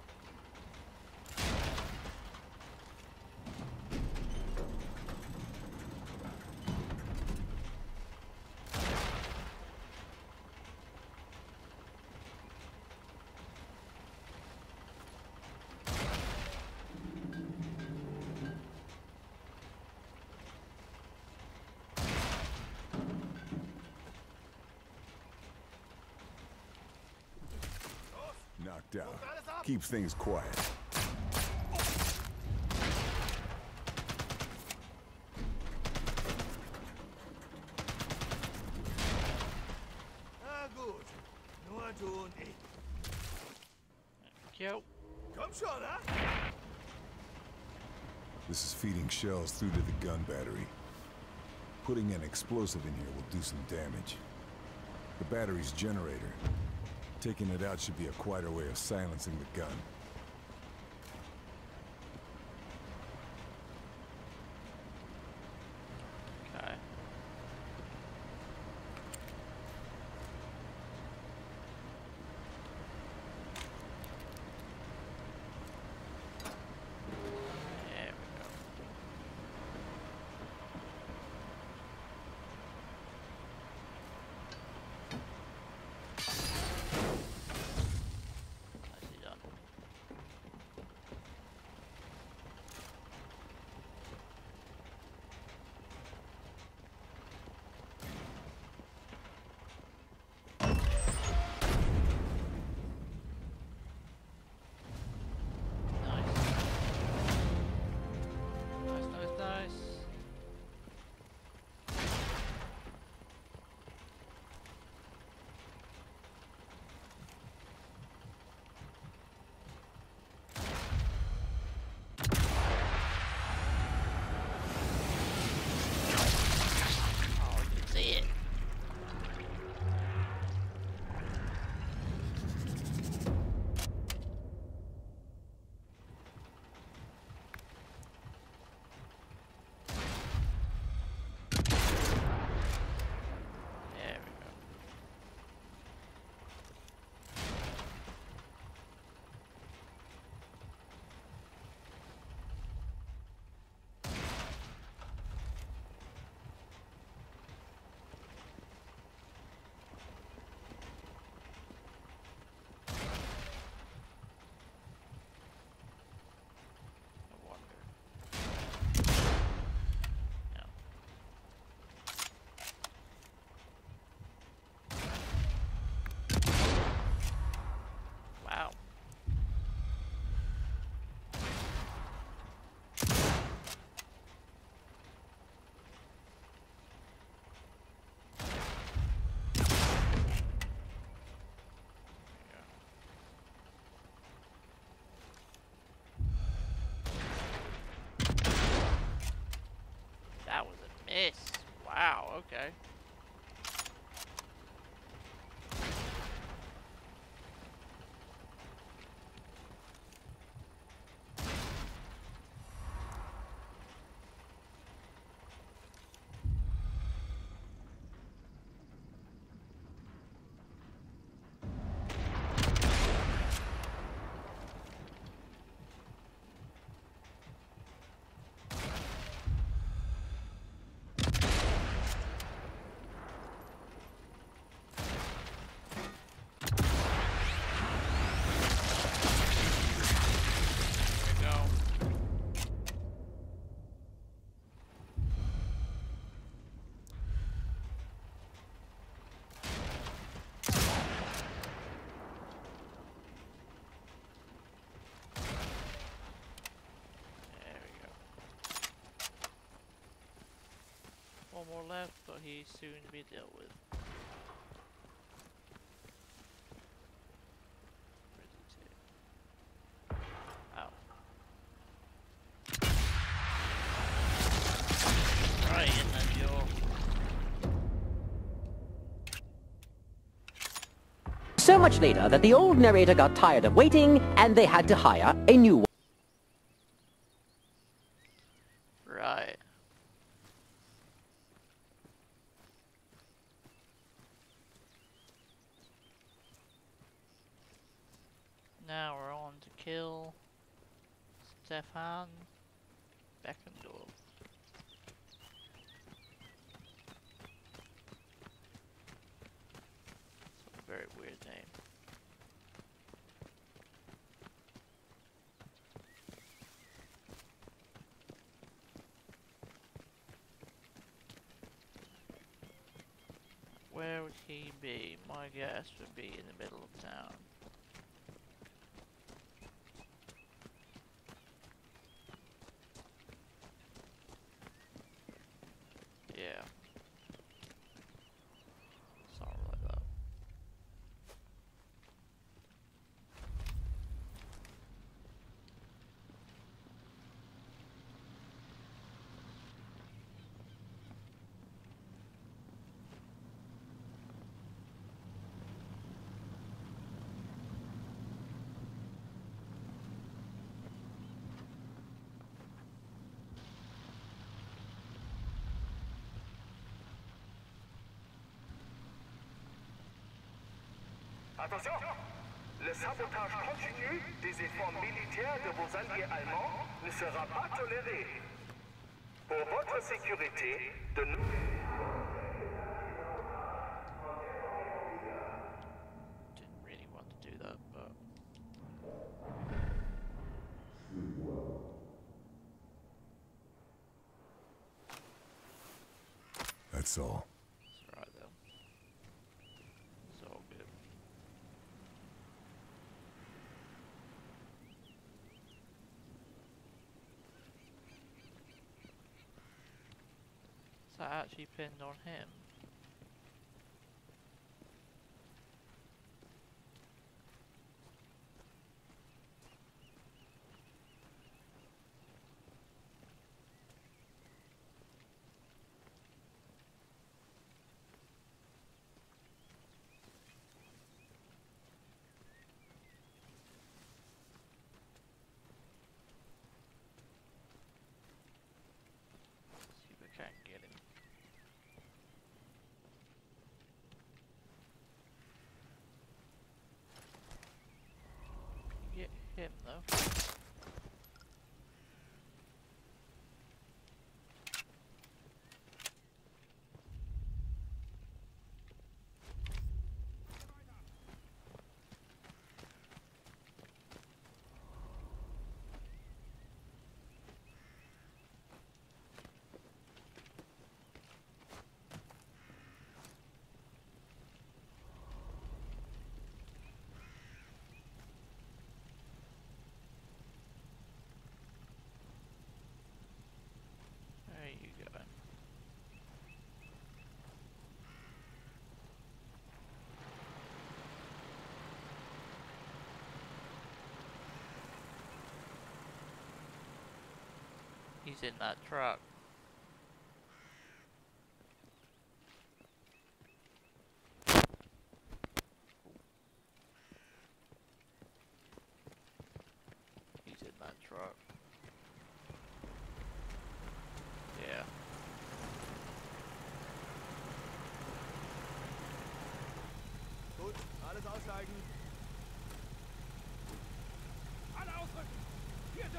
Knocked out. Keeps things quiet. Na gut. Nur du und ich. Yo. Komm schon, ha? This is feeding shells through to the gun battery. Putting an explosive in here will do some damage. The battery's generator. Taking it out should be a quieter way of silencing the gun. Okay. There we go. Nicely done. Okay. One more left, but he's soon to be dealt with. Ow. Right in the jaw. So much later that the old narrator got tired of waiting and they had to hire a new one. Right. Now we're on to kill Stefan Beckendorf. It's a very weird name. Where would he be? My guess would be in the middle of town. Yeah. Something like that. Attention! Le sabotage continu des efforts militaires de vos alliés allemands ne sera pas toléré. Pour votre sécurité, de nous... Didn't really want to do that, but... That's all. It's alright though. It's all good. Is that actually pinned on him? See if I can get him. Get him though. There you go. He's in that truck.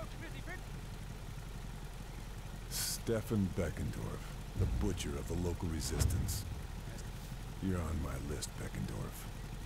Stefan Beckendorf, the butcher of the local resistance. You're on my list, Beckendorf.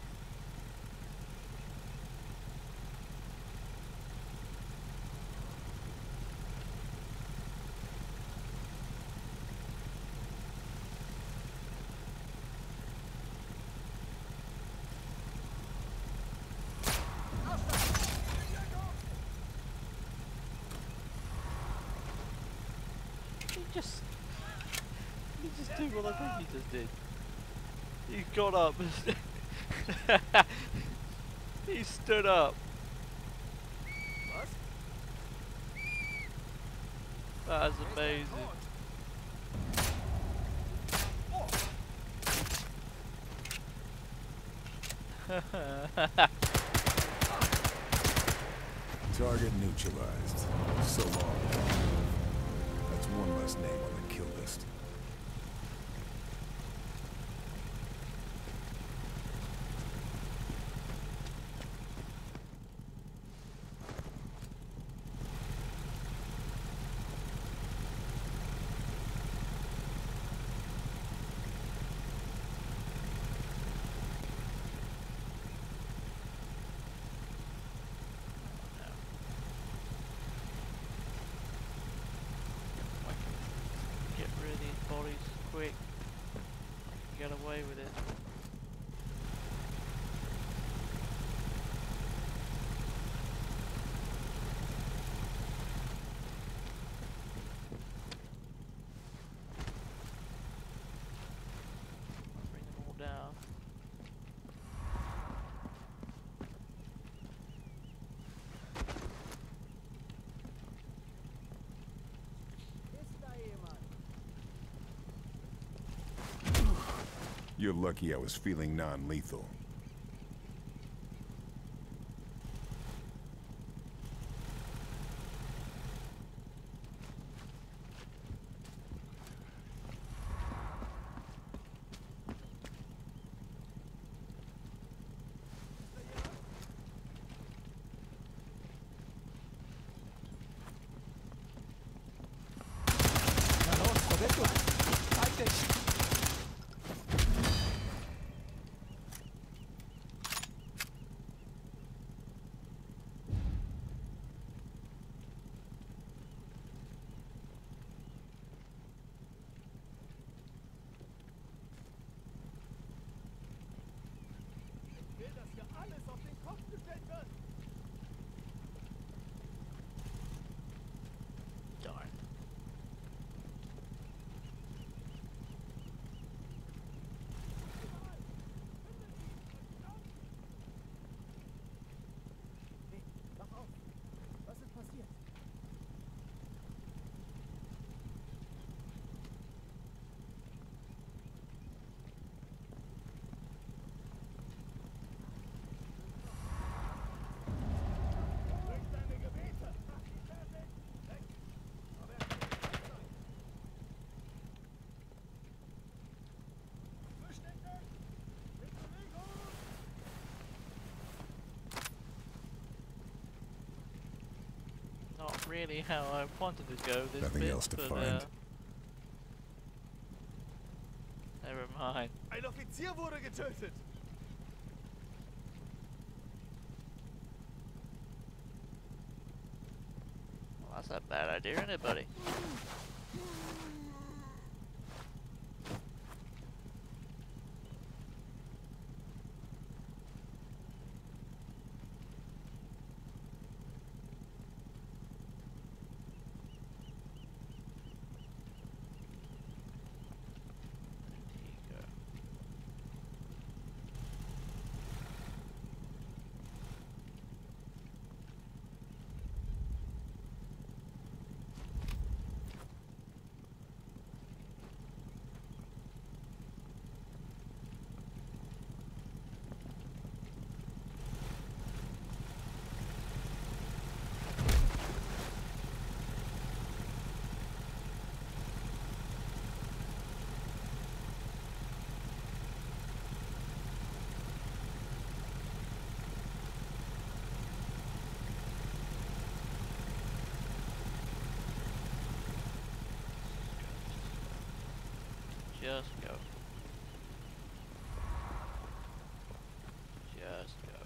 He just... He just did what I think he just did. He got up. He stood up. That is amazing. Target neutralized. So long. That's one less name on the kill list. Get rid of these bodies quick. Get away with it. Bring them all down. You're lucky I was feeling non-lethal. Darn. Not really how I wanted to go this Nothing bit, else to but find. uh, never mind. Ein Offizier wurde getötet. Well, that's a bad idea, isn't it, buddy? Just go. Just go.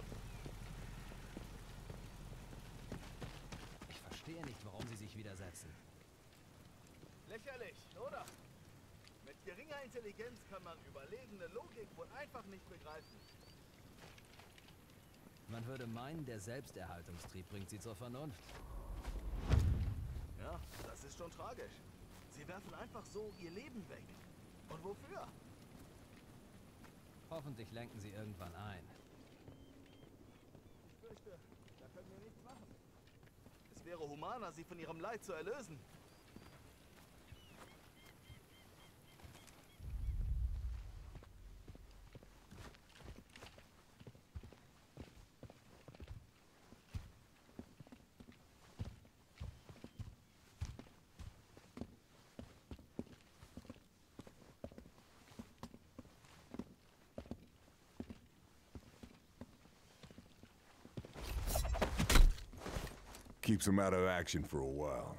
Ich verstehe nicht, warum Sie sich widersetzen. Lächerlich, oder? Mit geringer Intelligenz kann man überlegene Logik wohl einfach nicht begreifen. Man würde meinen, der Selbsterhaltungstrieb bringt Sie zur Vernunft. Ja, das ist schon tragisch. Sie werfen einfach so ihr Leben weg. Und wofür? Hoffentlich lenken Sie irgendwann ein. Ich fürchte, da können wir nichts machen. Es wäre humaner, sie von ihrem Leid zu erlösen. Keeps them out of action for a while.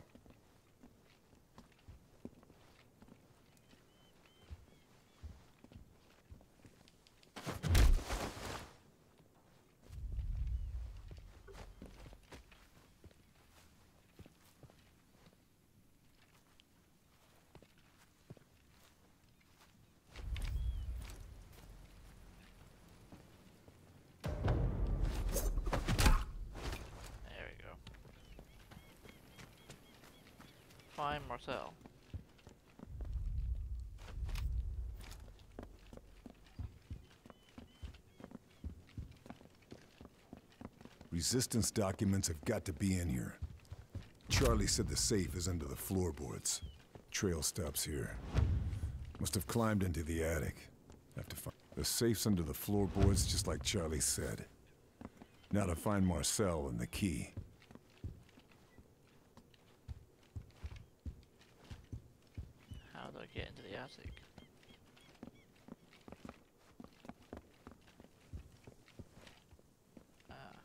Find Marcel. Resistance documents have got to be in here. Charlie said the safe is under the floorboards. Trail stops here. Must have climbed into the attic. Have to find the safe's under the floorboards, just like Charlie said. Now to find Marcel and the key. How do I get into the attic? Ah.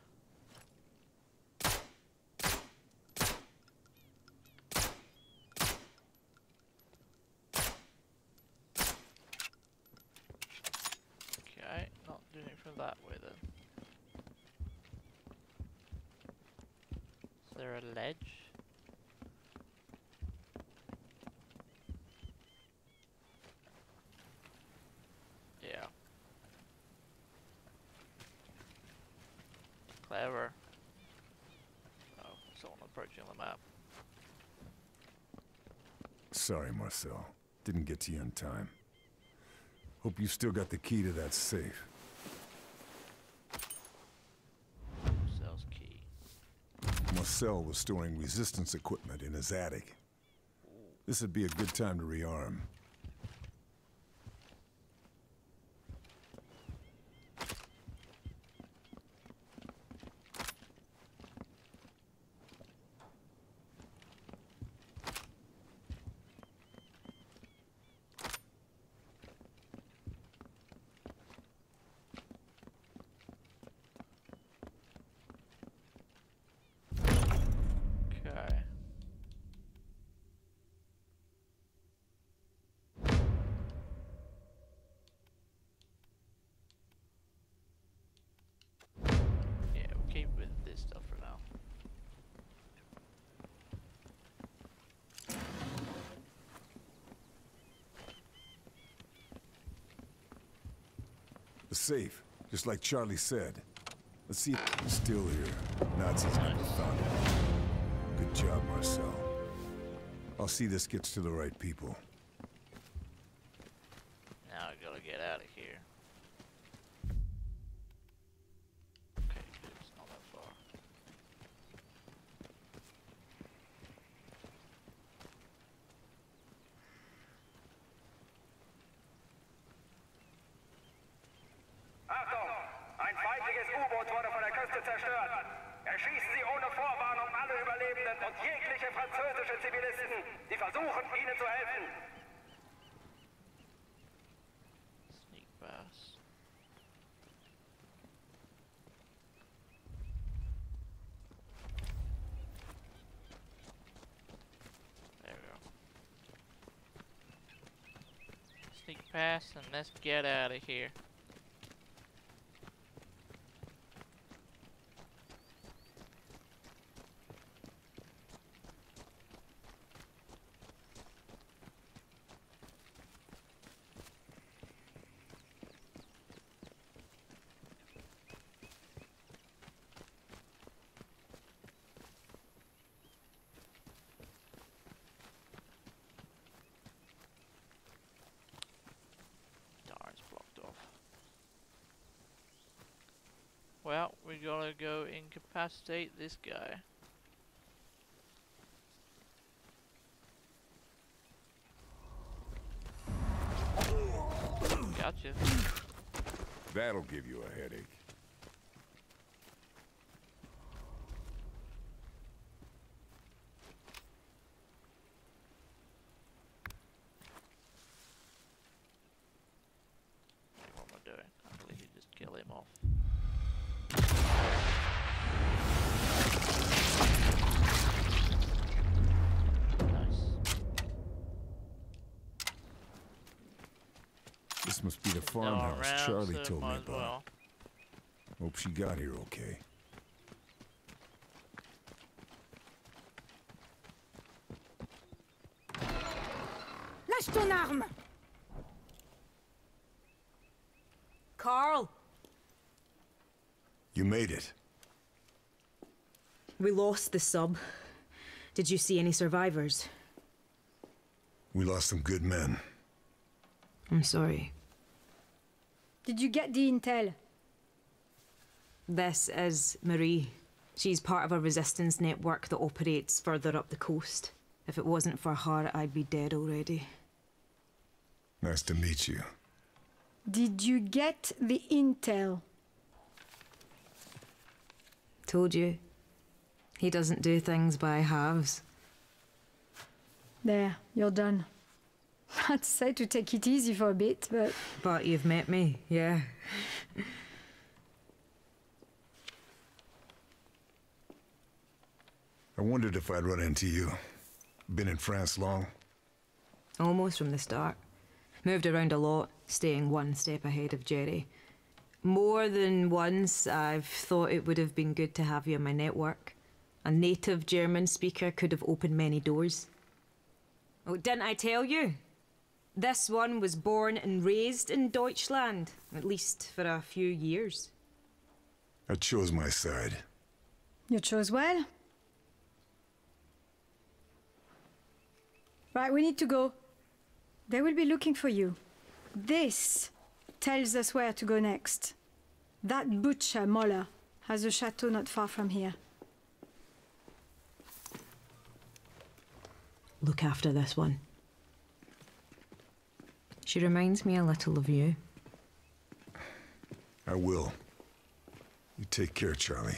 Okay, not doing it from that way then. Is there a ledge? Yeah. Clever. Oh, someone approaching the map. Sorry, Marcel. Didn't get to you in time. Hope you still got the key to that safe. Marcel's key. Marcel was storing resistance equipment in his attic. This would be a good time to rearm. Okay. Yeah, we'll keep with this stuff for now. The safe, just like Charlie said. Let's see if it's still here. Nazis never found it. Good job, Marcel. I'll see this gets to the right people. Now I gotta get out of here. Okay, good, it's not that far. Achtung! Ein feindliches U-Boot wurde von der Küste zerstört. Erschießen Sie ohne Vorwarnung alle Überlebenden und jegliche französische Zivilisten, die versuchen, Ihnen zu helfen. Sneak pass. There we go. pass and let's get out of here. Well, we gotta go incapacitate this guy. Gotcha. That'll give you a headache. What am I doing? I believe you just kill him off. This must be the No farmhouse round, Charlie so told me might as about. well. Hope she got here okay. Lâche ton arme! Carl! You made it. We lost the sub. Did you see any survivors? We lost some good men. I'm sorry. Did you get the intel? This is Marie. She's part of a resistance network that operates further up the coast. If it wasn't for her, I'd be dead already. Nice to meet you. Did you get the intel? Told you. He doesn't do things by halves. There, you're done. I'd say to take it easy for a bit, but... But you've met me, yeah. I wondered if I'd run into you. Been in France long? Almost from the start. Moved around a lot, staying one step ahead of Jerry. More than once, I've thought it would have been good to have you in my network. A native German speaker could have opened many doors. Oh, didn't I tell you? This one was born and raised in Deutschland, at least for a few years. I chose my side. You chose well. Right, we need to go. They will be looking for you. This tells us where to go next. That butcher, Moller, has a chateau not far from here. Look after this one. She reminds me a little of you. I will. You take care, Charlie.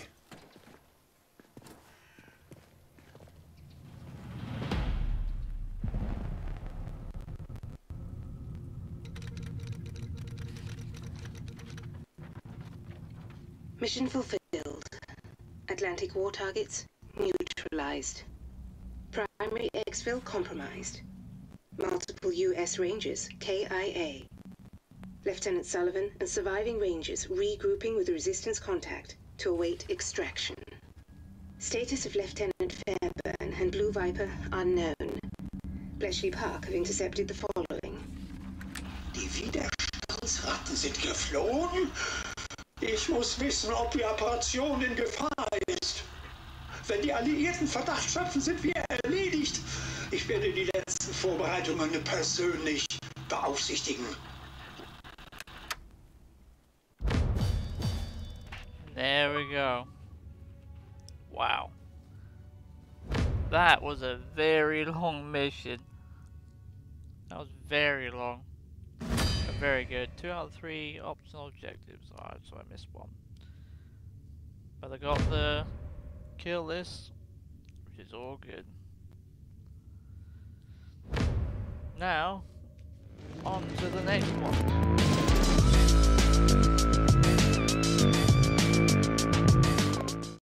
Mission fulfilled. Atlantic war targets neutralized. Primary exfil compromised. Multiple U S Rangers, K I A. Lieutenant Sullivan and surviving Rangers regrouping with resistance contact to await extraction. Status of Lieutenant Fairburn and Blue Viper unknown. Bletchley Park have intercepted the following. Die Widerstandsratten sind geflohen? Ich muss wissen, ob die Operation in Gefahr ist. Wenn die Alliierten Verdacht schöpfen, sind wir erledigt. Ich werde die letzten Vorbereitungen persönlich beaufsichtigen. There we go. Wow. That was a very long mission. That was very long. But very good. Two out of three optional objectives. Alright, so I missed one. But I got the kill list, which is all good. Now, on to the next one.